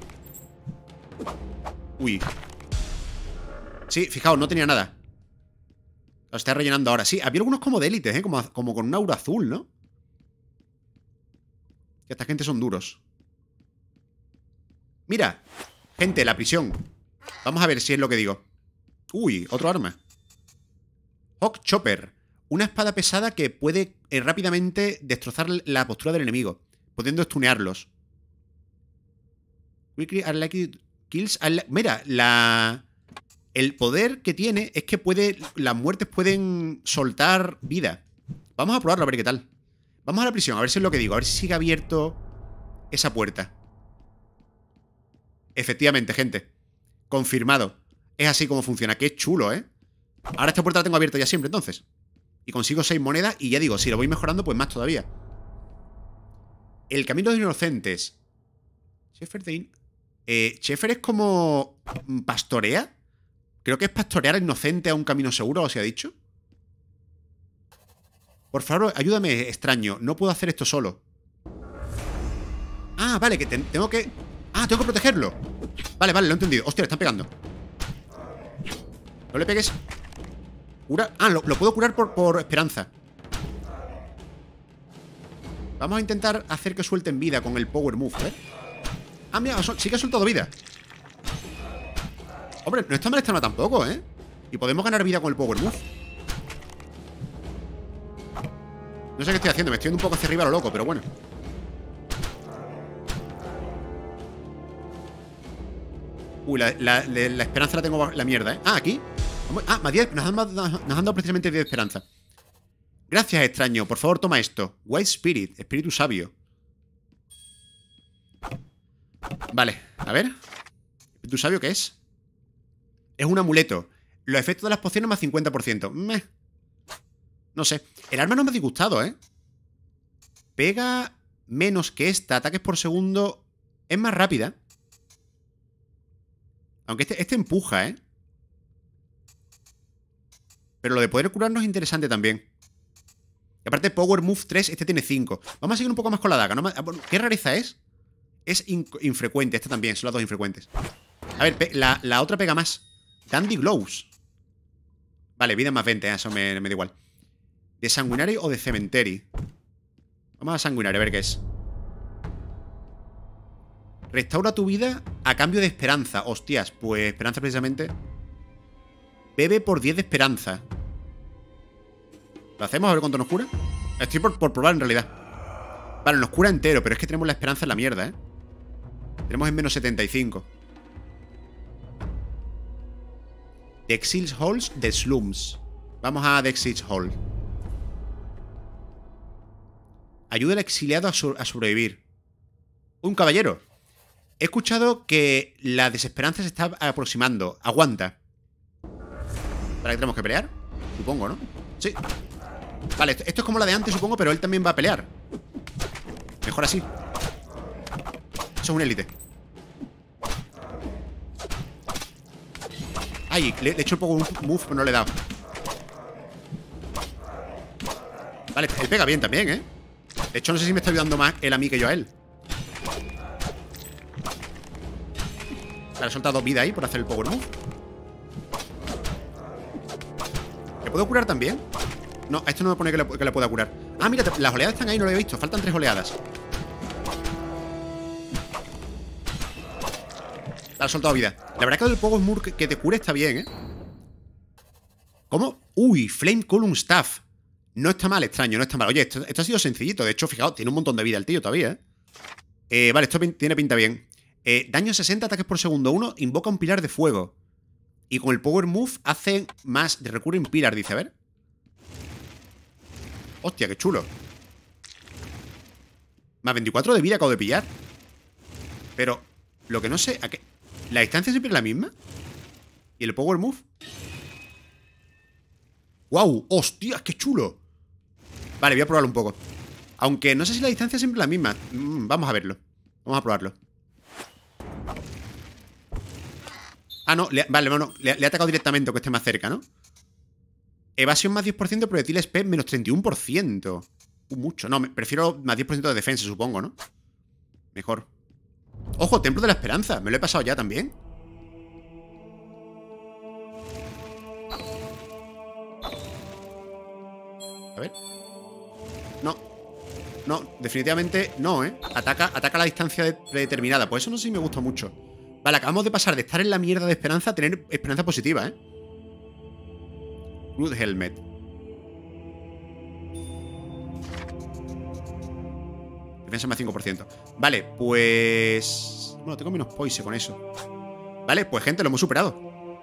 Uy. Sí, fijaos, no tenía nada. Lo está rellenando ahora. Sí, había algunos como de élites, ¿eh? Como con un aura azul, ¿no? Que esta gente son duros. Mira, gente, la prisión. Vamos a ver si es lo que digo. Uy, otro arma. Hawk Chopper. Una espada pesada que puede rápidamente destrozar la postura del enemigo, pudiendo stunearlos. Quickly unlikely kills. Mira, el poder que tiene es que las muertes pueden soltar vida. Vamos a probarlo a ver qué tal. Vamos a la prisión, a ver si es lo que digo. A ver si sigue abierto esa puerta. Efectivamente, gente. Confirmado. Es así como funciona. Qué chulo, ¿eh? Ahora esta puerta la tengo abierta ya siempre, entonces. Y consigo 6 monedas. Y ya digo, si lo voy mejorando, pues más todavía. El camino de los inocentes. Sheffer es como... ¿pastorea? Creo que es pastorear a inocente a un camino seguro, ¿os ha dicho? Por favor, ayúdame, extraño. No puedo hacer esto solo. Ah, vale, que tengo que... Ah, tengo que protegerlo. Vale, lo he entendido. Hostia, le están pegando. No le pegues. Cura. Ah, lo puedo curar por esperanza. Vamos a intentar hacer que suelten vida con el Power Move, ¿eh? Ah, mira, sí que ha soltado vida. Hombre, no está mal esta arma tampoco, ¿eh? Y podemos ganar vida con el Power Move. No sé qué estoy haciendo, me estoy yendo un poco hacia arriba a lo loco, pero bueno. Uy, la esperanza la tengo la mierda, ¿eh? Ah, aquí. Ah, más 10, nos han dado precisamente 10 de esperanza. Gracias, extraño. Por favor, toma esto. White Spirit, espíritu sabio. Vale, a ver. ¿Espíritu sabio qué es? Es un amuleto. Los efectos de las pociones más 50%. Meh. No sé. El arma no me ha disgustado, ¿eh? Pega menos que esta. Ataques por segundo. Es más rápida. Aunque este empuja, ¿eh? Pero lo de poder curarnos es interesante también. Y aparte, Power Move 3, este tiene 5. Vamos a seguir un poco más con la daga, ¿no? ¿Qué rareza es? Es infrecuente, esta también, son las dos infrecuentes. A ver, la otra pega más. Dandy Glows. Vale, vida más 20, eso me da igual. ¿De Sanguinary o de Cemetery? Vamos a Sanguinary, a ver qué es. Restaura tu vida a cambio de esperanza. Hostias, pues esperanza precisamente. Bebe por 10 de esperanza. ¿Lo hacemos? A ver cuánto nos cura. Estoy por probar en realidad. Vale, nos cura entero, pero es que tenemos la esperanza en la mierda, ¿eh? Tenemos en menos 75. The Exil's Halls de Slums. Vamos a The Exil's Hall. Ayuda al exiliado a sobrevivir. Un caballero. He escuchado que la desesperanza se está aproximando. Aguanta. ¿Para qué tenemos que pelear? Supongo, ¿no? Sí. Vale, esto es como la de antes, supongo, pero él también va a pelear. Mejor así. Eso es un élite. Ay, le he hecho un poco un move, pero no le he dado. Vale, él pega bien también, ¿eh? De hecho, no sé si me está ayudando más él a mí que yo a él. Vale, he soltado vida ahí por hacer el power move. ¿Le puedo curar también? No, a esto no me pone que le pueda curar. Ah, mira, las oleadas están ahí, no lo había visto. Faltan 3 oleadas. Le ha soltado vida. La verdad que el power move que te cure está bien, ¿eh? ¿Cómo? Uy, Flame Column Staff. No está mal, extraño, no está mal. Oye, esto ha sido sencillito. De hecho, fijaos, tiene un montón de vida el tío todavía, ¿eh? Vale, esto tiene pinta bien. Daño 60, ataques por segundo 1. Invoca un pilar de fuego. Y con el Power Move hace más de Recurring Pilar, dice, a ver. Hostia, qué chulo. Más 24 de vida acabo de pillar. Pero lo que no sé... ¿La distancia siempre es la misma? ¿Y el Power Move? ¡Wow! ¡Hostia, qué chulo! Vale, voy a probarlo un poco. Aunque no sé si la distancia es siempre la misma. Vamos a verlo. Vamos a probarlo. Ah, no, vale, no, le ha atacado directamente, que esté más cerca, ¿no? Evasión más 10%, proyectiles P menos 31%. Mucho, no, prefiero más 10% de defensa, supongo, ¿no? Mejor. ¡Ojo, Templo de la Esperanza! ¿Me lo he pasado ya también? A ver. No. No, definitivamente no, ¿eh? Ataca a la distancia predeterminada. Pues eso no sé si me gusta mucho. Vale, acabamos de pasar de estar en la mierda de esperanza a tener esperanza positiva, ¿eh? Blood Helmet. Defensa más 5%. Vale, pues... Bueno, tengo menos poise con eso. Vale, pues gente, lo hemos superado.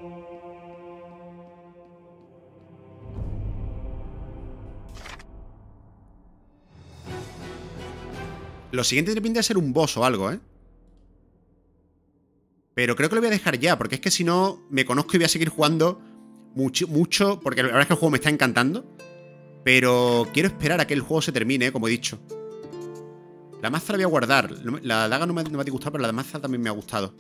Lo siguiente tiene pinta de ser un boss o algo, ¿eh? Pero creo que lo voy a dejar ya, porque es que si no, me conozco y voy a seguir jugando mucho, porque la verdad es que el juego me está encantando. Pero quiero esperar a que el juego se termine, como he dicho. La maza la voy a guardar. La daga no me ha disgustado, pero la maza también me ha gustado.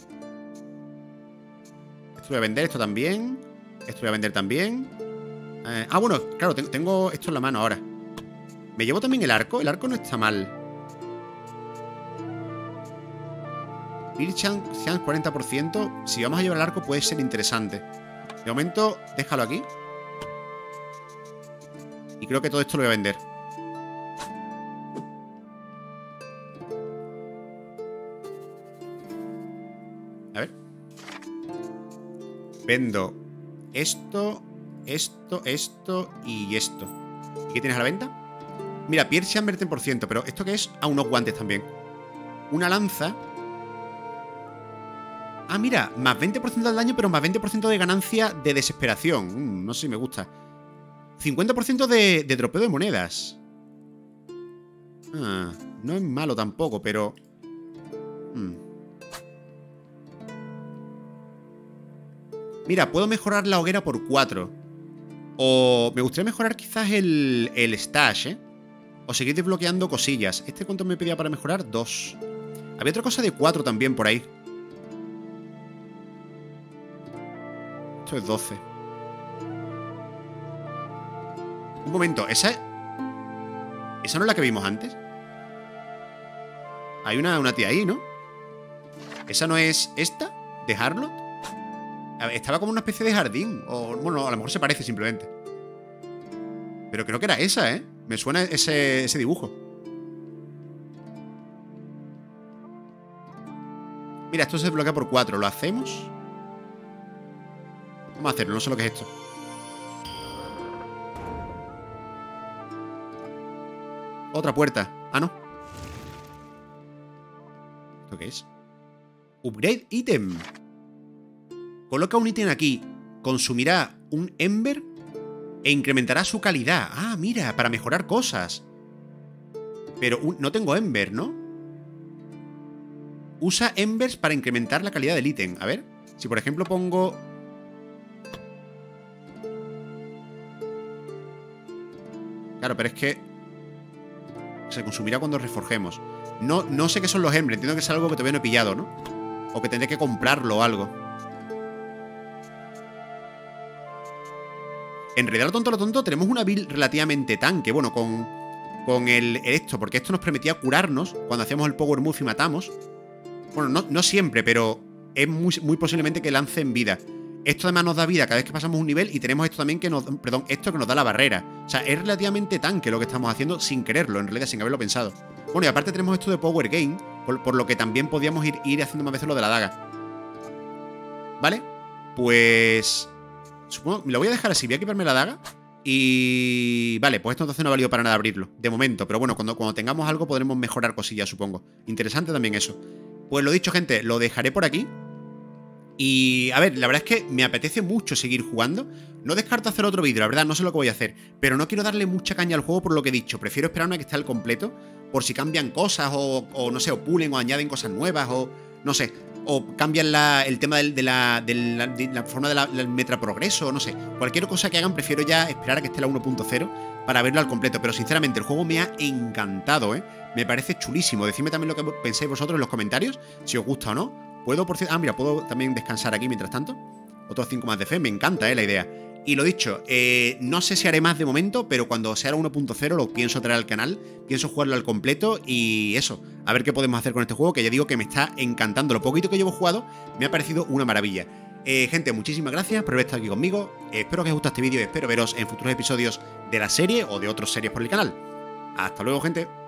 Esto voy a vender, esto también. Esto voy a vender también. Bueno, claro, tengo esto en la mano ahora. ¿Me llevo también el arco? El arco no está mal. Bill Chance 40%. Si vamos a llevar el arco puede ser interesante. De momento, déjalo aquí. Y creo que todo esto lo voy a vender. A ver. Vendo esto, esto y esto. ¿Y qué tienes a la venta? Mira, Pierre Chamber 10%, pero ¿esto qué es? Ah, unos guantes también. Una lanza. Ah, mira, más 20% del daño, pero más 20% de ganancia de desesperación. No sé si me gusta. 50% de dropeo de monedas. Ah, no es malo tampoco, pero... Mira, puedo mejorar la hoguera por 4. O me gustaría mejorar quizás el stash, ¿eh? O seguir desbloqueando cosillas. ¿Este cuánto me pedía para mejorar? 2. Había otra cosa de 4 también por ahí. Esto es 12. Un momento, ¿esa no es la que vimos antes? Hay una tía ahí, ¿no? ¿Esa no es esta? ¿De Harlot? Estaba como una especie de jardín. O, bueno, a lo mejor se parece simplemente. Pero creo que era esa, ¿eh? Me suena ese dibujo. Mira, esto se desbloquea por 4. ¿Lo hacemos? Vamos a hacerlo, no sé lo que es esto. Otra puerta. Ah, no. ¿Esto qué es? Upgrade item. Coloca un ítem aquí. Consumirá un Ember e incrementará su calidad. Ah, mira, para mejorar cosas. Pero no tengo Ember, ¿no? Usa Embers para incrementar la calidad del ítem. A ver, si por ejemplo pongo... Claro, pero es que... se consumirá cuando reforjemos. No sé qué son los Embers. Entiendo que es algo que todavía no he pillado, ¿no? O que tendré que comprarlo o algo. En realidad, lo tonto, tenemos una build relativamente tanque. Bueno, con esto, porque esto nos permitía curarnos cuando hacíamos el Power Move y matamos. Bueno, no siempre, pero es muy posiblemente que lancen vida. Esto además nos da vida cada vez que pasamos un nivel y tenemos esto también que nos... Perdón, esto que nos da la barrera. O sea, es relativamente tanque lo que estamos haciendo sin quererlo, en realidad, sin haberlo pensado. Bueno, y aparte tenemos esto de Power Gain, por lo que también podíamos ir haciendo más veces lo de la daga. ¿Vale? Pues... supongo, me lo voy a dejar así, voy a equiparme la daga. Y... vale, pues esto entonces no ha valido para nada abrirlo, de momento. Pero bueno, cuando tengamos algo podremos mejorar cosillas, supongo. Interesante también eso. Pues lo dicho, gente, lo dejaré por aquí. Y, a ver, la verdad es que me apetece mucho seguir jugando. No descarto hacer otro vídeo, la verdad, no sé lo que voy a hacer. Pero no quiero darle mucha caña al juego por lo que he dicho. Prefiero esperarme a que esté al completo, por si cambian cosas o no sé, o pulen o añaden cosas nuevas o... no sé. O cambian el tema de la forma del metaprogreso, no sé. Cualquier cosa que hagan, prefiero ya esperar a que esté la 1.0 para verlo al completo. Pero sinceramente, el juego me ha encantado, ¿eh? Me parece chulísimo. Decidme también lo que pensáis vosotros en los comentarios, si os gusta o no. Puedo, por cierto... ah, mira, puedo también descansar aquí mientras tanto. Otros 5 más de fe, me encanta, la idea. Y lo dicho, no sé si haré más de momento, pero cuando sea la 1.0 lo pienso traer al canal, pienso jugarlo al completo y eso, a ver qué podemos hacer con este juego, que ya digo que me está encantando. Lo poquito que llevo jugado me ha parecido una maravilla. Gente, muchísimas gracias por haber estado aquí conmigo, espero que os guste este vídeo y espero veros en futuros episodios de la serie o de otras series por el canal. Hasta luego, gente.